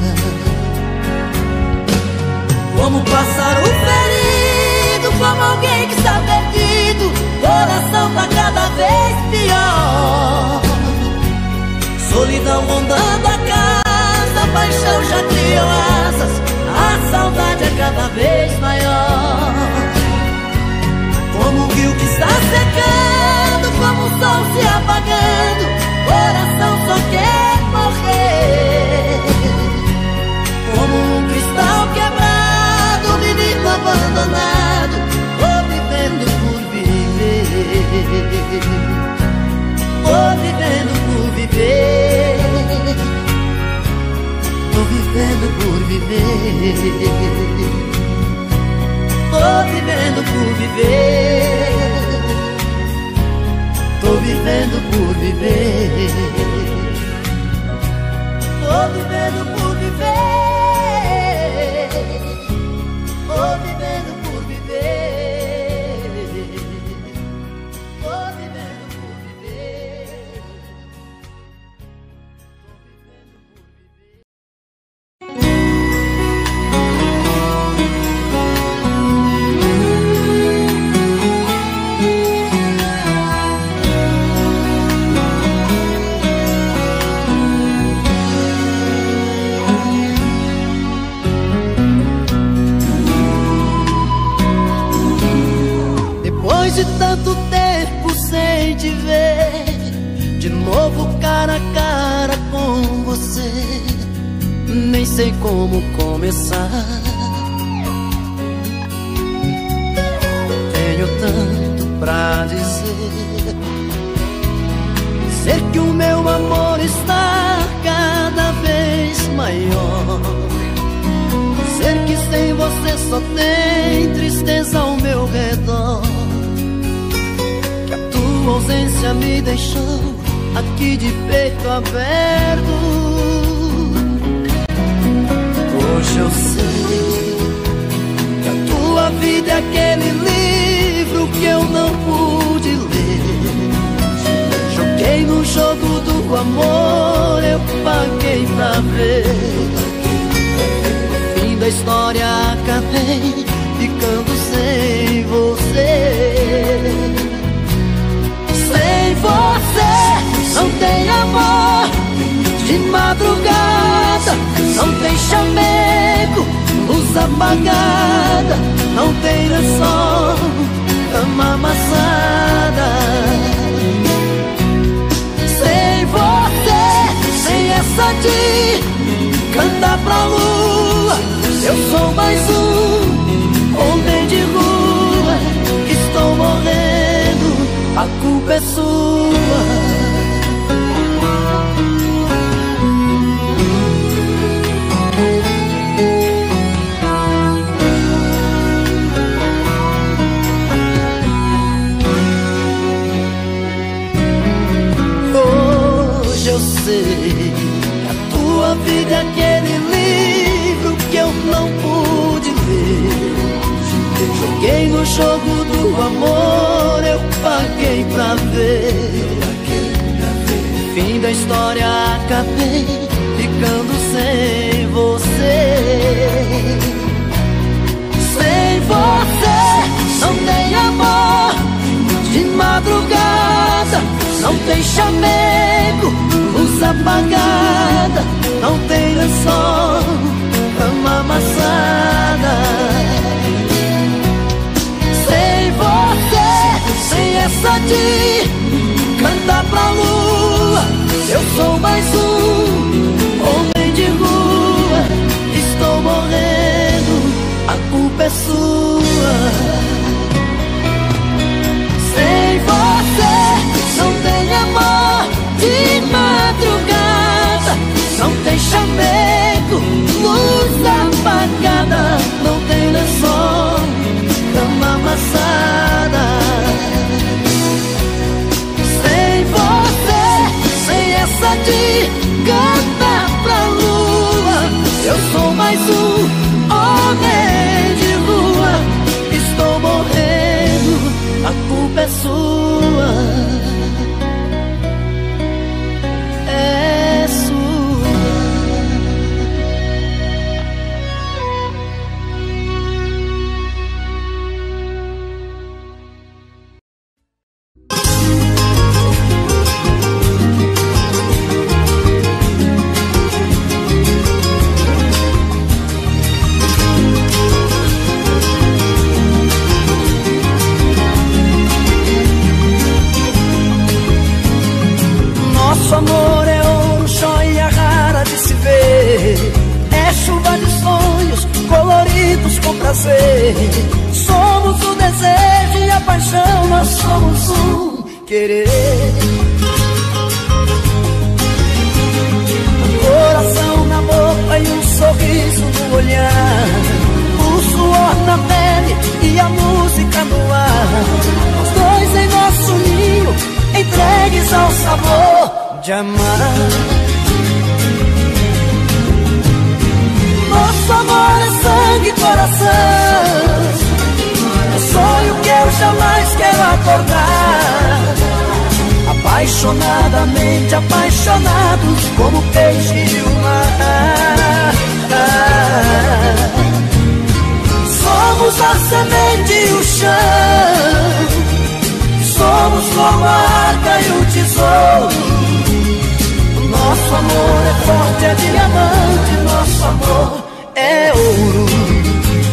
Como um pássaro ferido, como alguém que está perdido. Coração tá cada vez pior. Solidão rondando a casa, a paixão já criou asas. A saudade é cada vez maior. Como um rio que está secando, como o sol se apagando. Coração só quer morrer. Como um cristal quebrado, menino abandonado. Vou vivendo por viver. Vou vivendo por viver. Tô vivendo por viver. Tô vivendo por viver. Tô vivendo por viver. Tô vivendo por viver. Tô vivendo por viver. Tô vivendo por viver. De tanto tempo sem te ver, de novo cara a cara com você. Nem sei como começar. Tenho tanto pra dizer. Sei que o meu amor está cada vez maior. Sei que sem você só tem tristeza ao meu redor. A ausência me deixou aqui de peito aberto. Hoje eu sei que a tua vida é aquele livro que eu não pude ler. Joguei no jogo do amor, eu paguei pra ver. No fim da história acabei ficando sem você. Sem você. madrugada, não tem chamego, luz apagada, não tem lençol, cama amassada. Sem você, sem essa de cantar pra lua, eu sou mais um homem de rua. Estou morrendo, a culpa é sua. Eu sei que a tua vida é aquele livro que eu não pude ler. Joguei no jogo do amor, eu paguei pra ver. Fim da história, acabei ficando sem você. Sem você não tem amor. De madrugada não tem chamego, luz apagada, não tem lençol, cama amassada. Sem você, sem essa de cantar pra lua, eu sou mais um homem de rua. Estou morrendo, a culpa é sua. Sem você não tem amor. De madrugada não tem chamego, luz apagada, não tem lençol, cama amassada. Sem você, sem essa de cantar pra lua, eu sou mais um homem de rua. Estou morrendo, a culpa é sua. É sua. Nosso amor é ouro, joia rara de se ver. É chuva de sonhos coloridos com prazer. Somos o desejo e a paixão, nós somos um querer. Um coração na boca e um sorriso no olhar. O suor na pele e a música no ar. Os dois em nosso ninho, entregues ao sabor de amar. Nosso amor é sangue e coração. É sonho que eu jamais quero acordar. Apaixonadamente apaixonados, como o peixe e o mar. Somos a semente e o chão. Somos como a arca e o tesouro. Nosso amor é forte, é diamante. Nosso amor é ouro.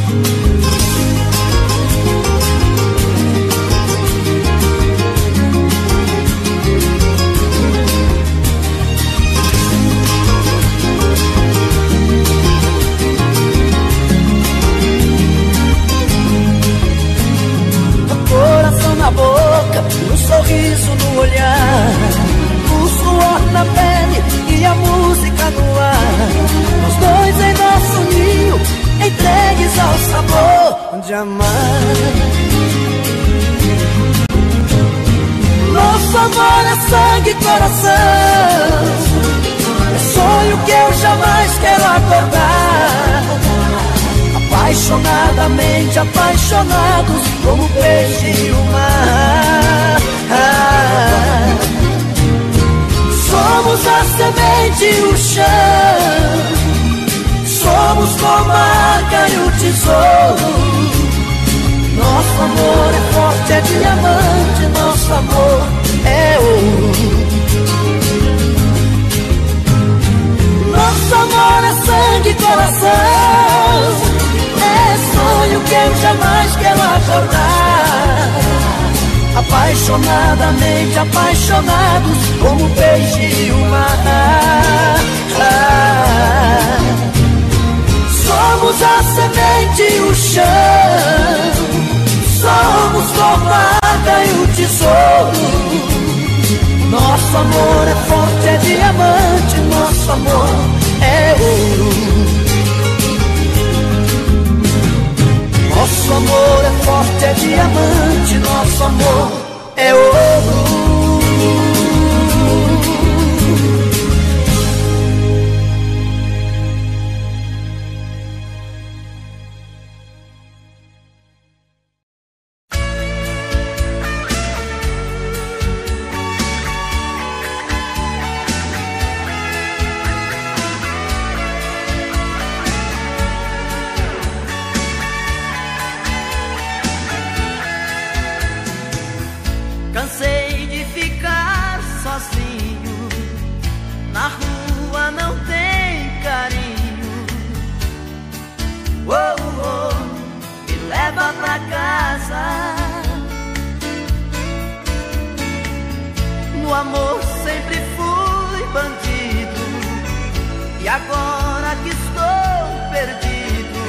Coração na boca, um sorriso no olhar. O suor na pele e a música no ar. Nós dois em nosso ninho, entregues ao sabor de amar. Nosso amor é sangue e coração. É sonho que eu jamais quero acordar. Apaixonadamente apaixonados, como o peixe e o mar. Somos a semente e o chão. Somos como a arca e o tesouro. Nosso amor é forte, é diamante. Nosso amor é ouro. coração. É sonho que eu jamais quero acordar. Apaixonadamente apaixonados, como o peixe e o mar. Somos a semente e o chão, somos covarda e o tesouro. Nosso amor é forte, é diamante, nosso amor é ouro. Nosso amor é forte, é diamante, nosso amor é ouro. Cansei de ficar sozinho, na rua não tem carinho. Oh, oh, me leva pra casa. No amor sempre fui bandido, e agora que estou perdido,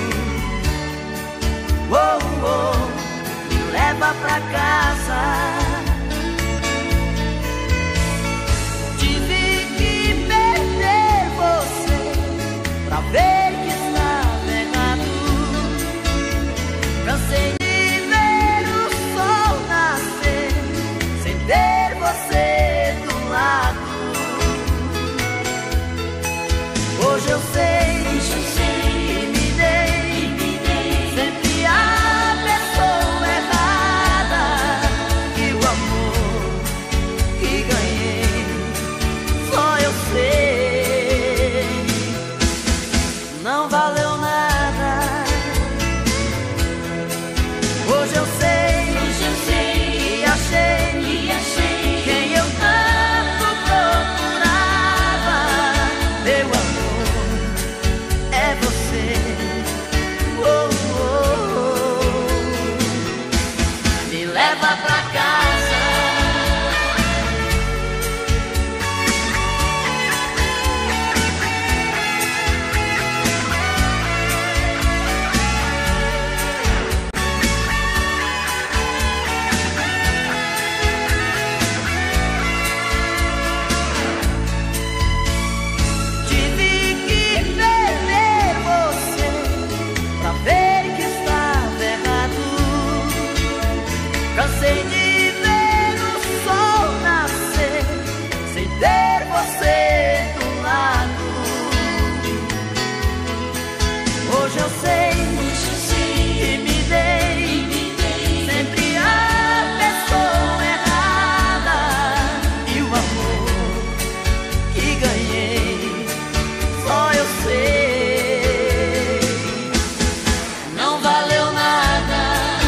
oh, oh, me leva pra casa. Pra ver que estava errado. Cansei de ver o sol nascer sem ter você do lado. Hoje eu sei que me dei sempre a pessoa errada. E o amor que ganhei só eu sei. Não valeu nada. Hoje eu sei e achei quem eu tanto procurava. Meu amor é você. Oh, oh, oh. Me leva pra casa. Cansei de ver o sol nascer sem ter você do lado. Hoje eu sei que me dei sempre a pessoa errada. E o amor que ganhei só eu sei. Não valeu nada.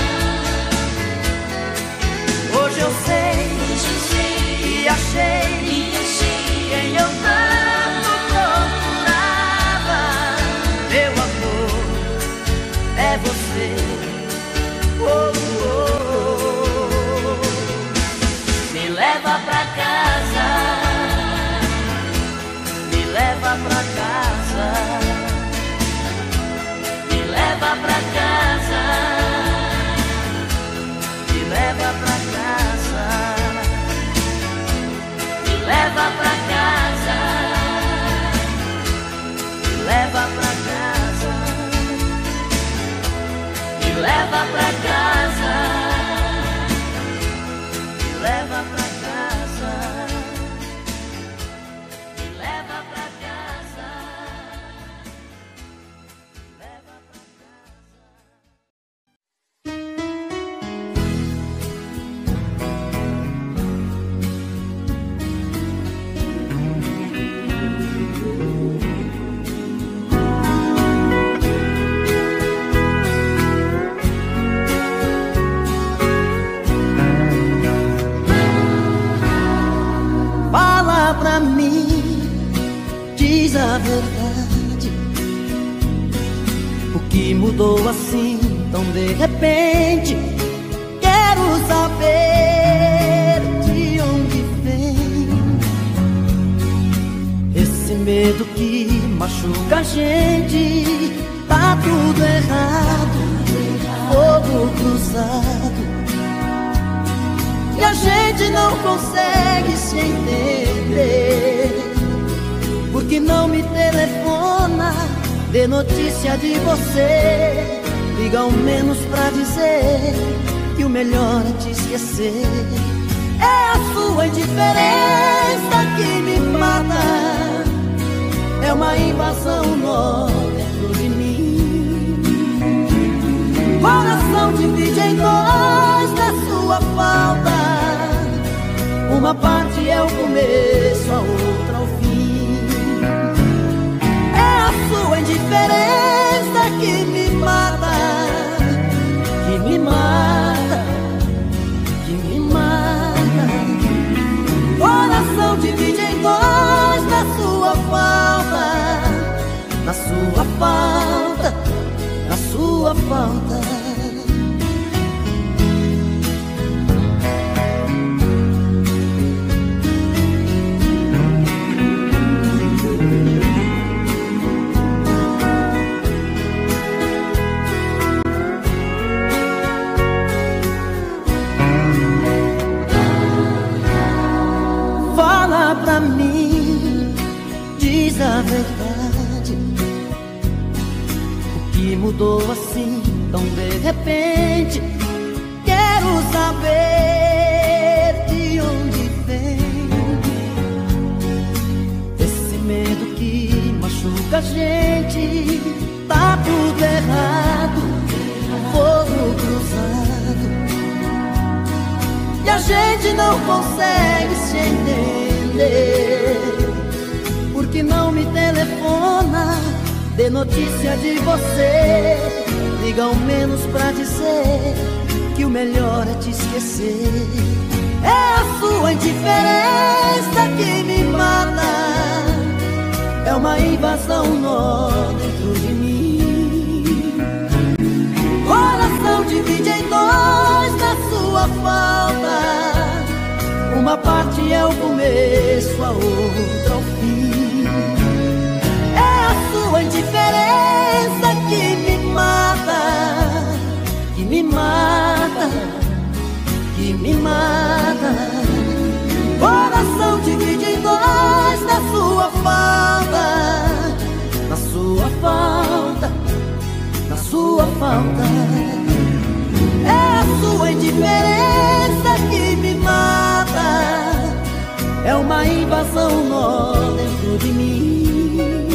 Hoje eu sei e achei quem eu tanto procurava. Meu amor é você. Oh, oh, oh. Me leva pra casa. Me leva pra casa. Me leva pra casa. Me leva pra casa. Me leva pra casa. Me leva pra casa. Me leva pra casa. Me leva pra casa. Me leva pra casa. Leva pra Fala pra mim, diz a verdade. mudou assim tão de repente? Quero saber de onde vem esse medo que machuca a gente. Tá tudo errado, fogo cruzado, e a gente não consegue se entender. Por que não me telefona, dê notícia de você? Liga ao menos pra dizer que o melhor é te esquecer. É a sua indiferença que me mata, é uma invasão nó dentro de mim. Coração divide em dois da sua falta, uma parte é o começo, a outra o fim. É a sua indiferença que me mata, que me mata, que me mata. Coração divide em dois na sua falta, na sua falta, na sua falta. Fala pra mim, diz a verdade, o que mudou assim tão de repente? Quero saber de onde vem esse medo que machuca a gente. Tá tudo errado, fogo cruzado, e a gente não consegue se entender. Por que não me telefona, dê notícia de você? Liga ao menos pra dizer que o melhor é te esquecer. É a sua indiferença que me mata, é uma invasão nó dentro de mim. Coração divide em dois na sua falta, uma parte é o começo, a outra o fim. É a sua indiferença que me mata, que me mata, que me mata. Coração divide em dois na sua falta, na sua falta, na sua falta. É a sua indiferença que me mata, é uma invasão nó dentro de mim.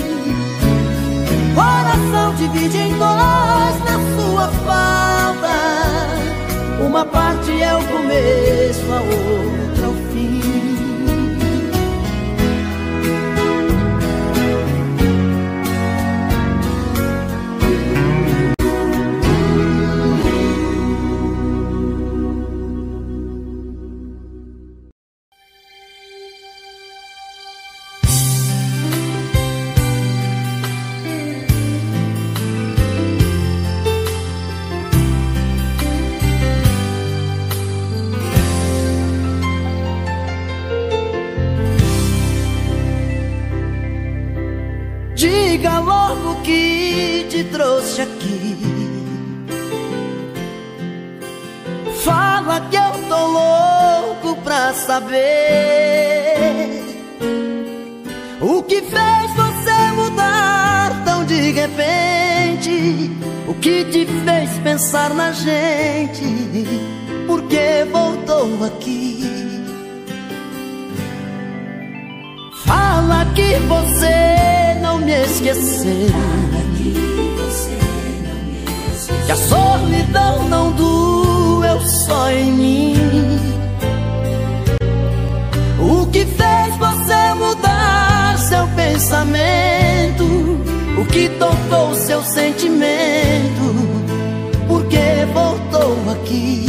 Coração divide em dois na sua falta, uma parte é o começo, a outra o fim. Diga logo que te trouxe aqui, fala que eu tô louco pra saber o que fez você mudar tão de repente, o que te fez pensar na gente, por que voltou aqui. Fala que você não me esqueceu, que a solidão não doeu só em mim. O que fez você mudar seu pensamento, o que tocou seu sentimento, por que voltou aqui.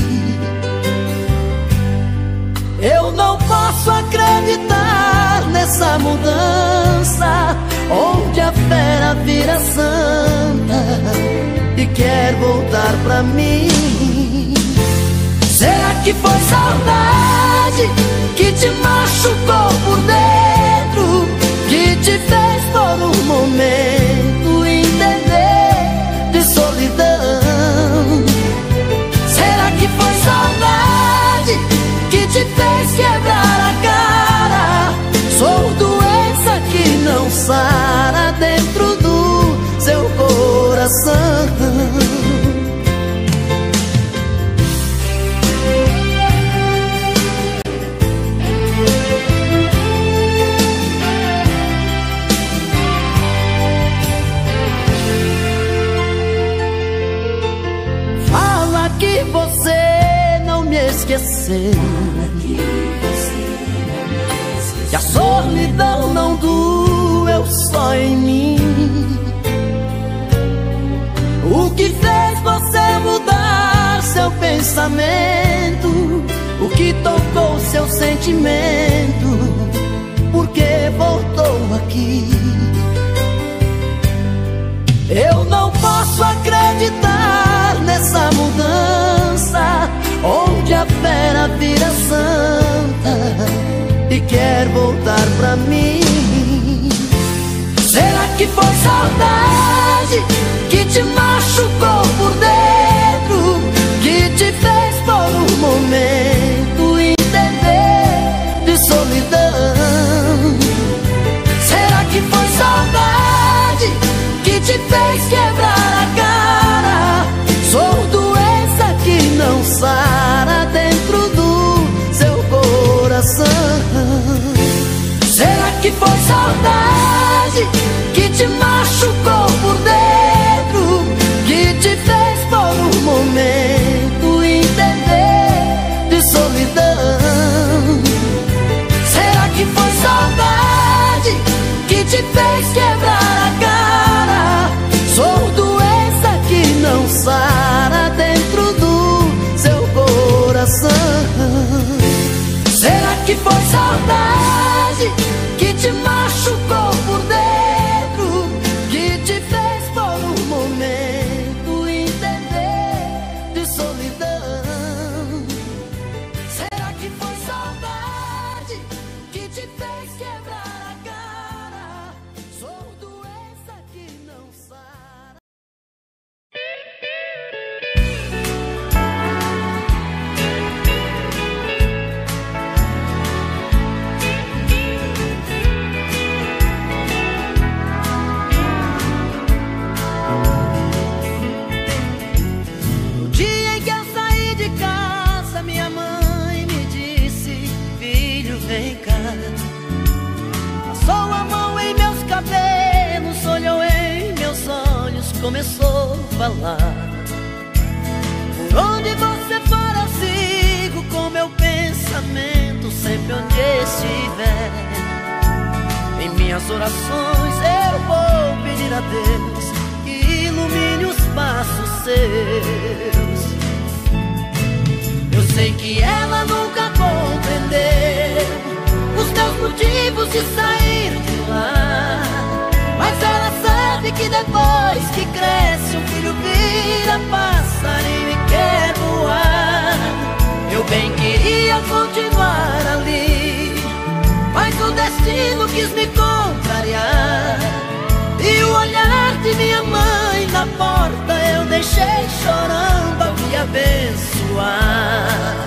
Eu não posso acreditar nessa mudança, onde a fera vira santa e quer voltar pra mim. Será que foi saudade que te machucou por dentro, que te fez por um momento entender de solidão? Será que foi saudade que te fez quebrar a cara? Sou doença que não sara dentro do seu coração. Fala que você não me esqueceu, que a solidão não doeu só em mim. O que fez você mudar seu pensamento? O que tocou seu sentimento? Por que voltou aqui? Eu não posso acreditar nessa mudança, onde a fera vira santa e quer voltar pra mim. Será que foi saudade que te machucou por dentro, que te fez por um momento entender de solidão? Será que foi saudade que te fez quebrar a cara? Sou doença que não sara dentro do seu coração. Será que foi saudade que te machucou por dentro, que te fez por um momento entender de solidão? Será que foi saudade que te fez quebrar a cara? Sou doença que não sara dentro do seu coração. Será que foi saudade que te machucou por dentro, que te fez por um momento entender de solidão? Será que foi saudade que te fez quebrar a cara? Sou doença que não sara. Passou a mão em meus cabelos, olhou em meus olhos, começou a falar. Por onde você for eu sigo com meu pensamento, sempre onde estiver. Em minhas orações eu vou pedir a Deus que ilumine os passos seus. Eu sei que ela nunca compreendeu os meus motivos de sair de lá, mas ela sabe que depois que cresce um filho vira passarinho e quer voar. Eu bem queria continuar ali, mas o destino quis me contrariar. E o olhar de minha mãe na porta eu deixei chorando a me abençoar.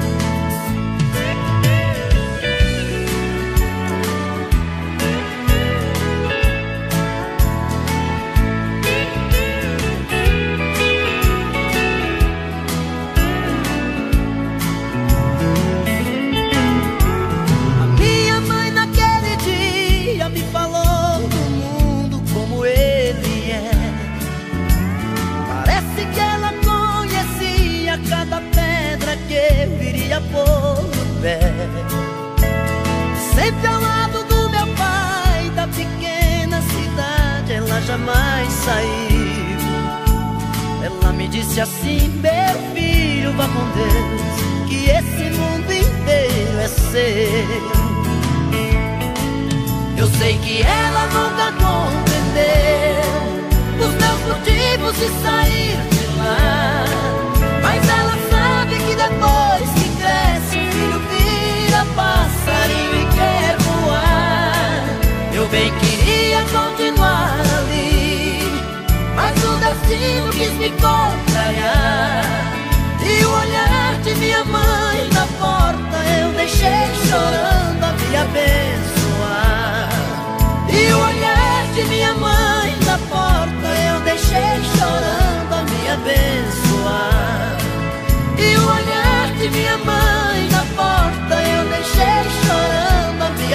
Cada pedra que viria pôr no pé, sempre ao lado do meu pai, da pequena cidade ela jamais saiu. Ela me disse assim: meu filho, vá com Deus, que esse mundo inteiro é seu. Eu sei que ela nunca compreendeu os meus motivos de sair de lá.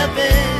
vez.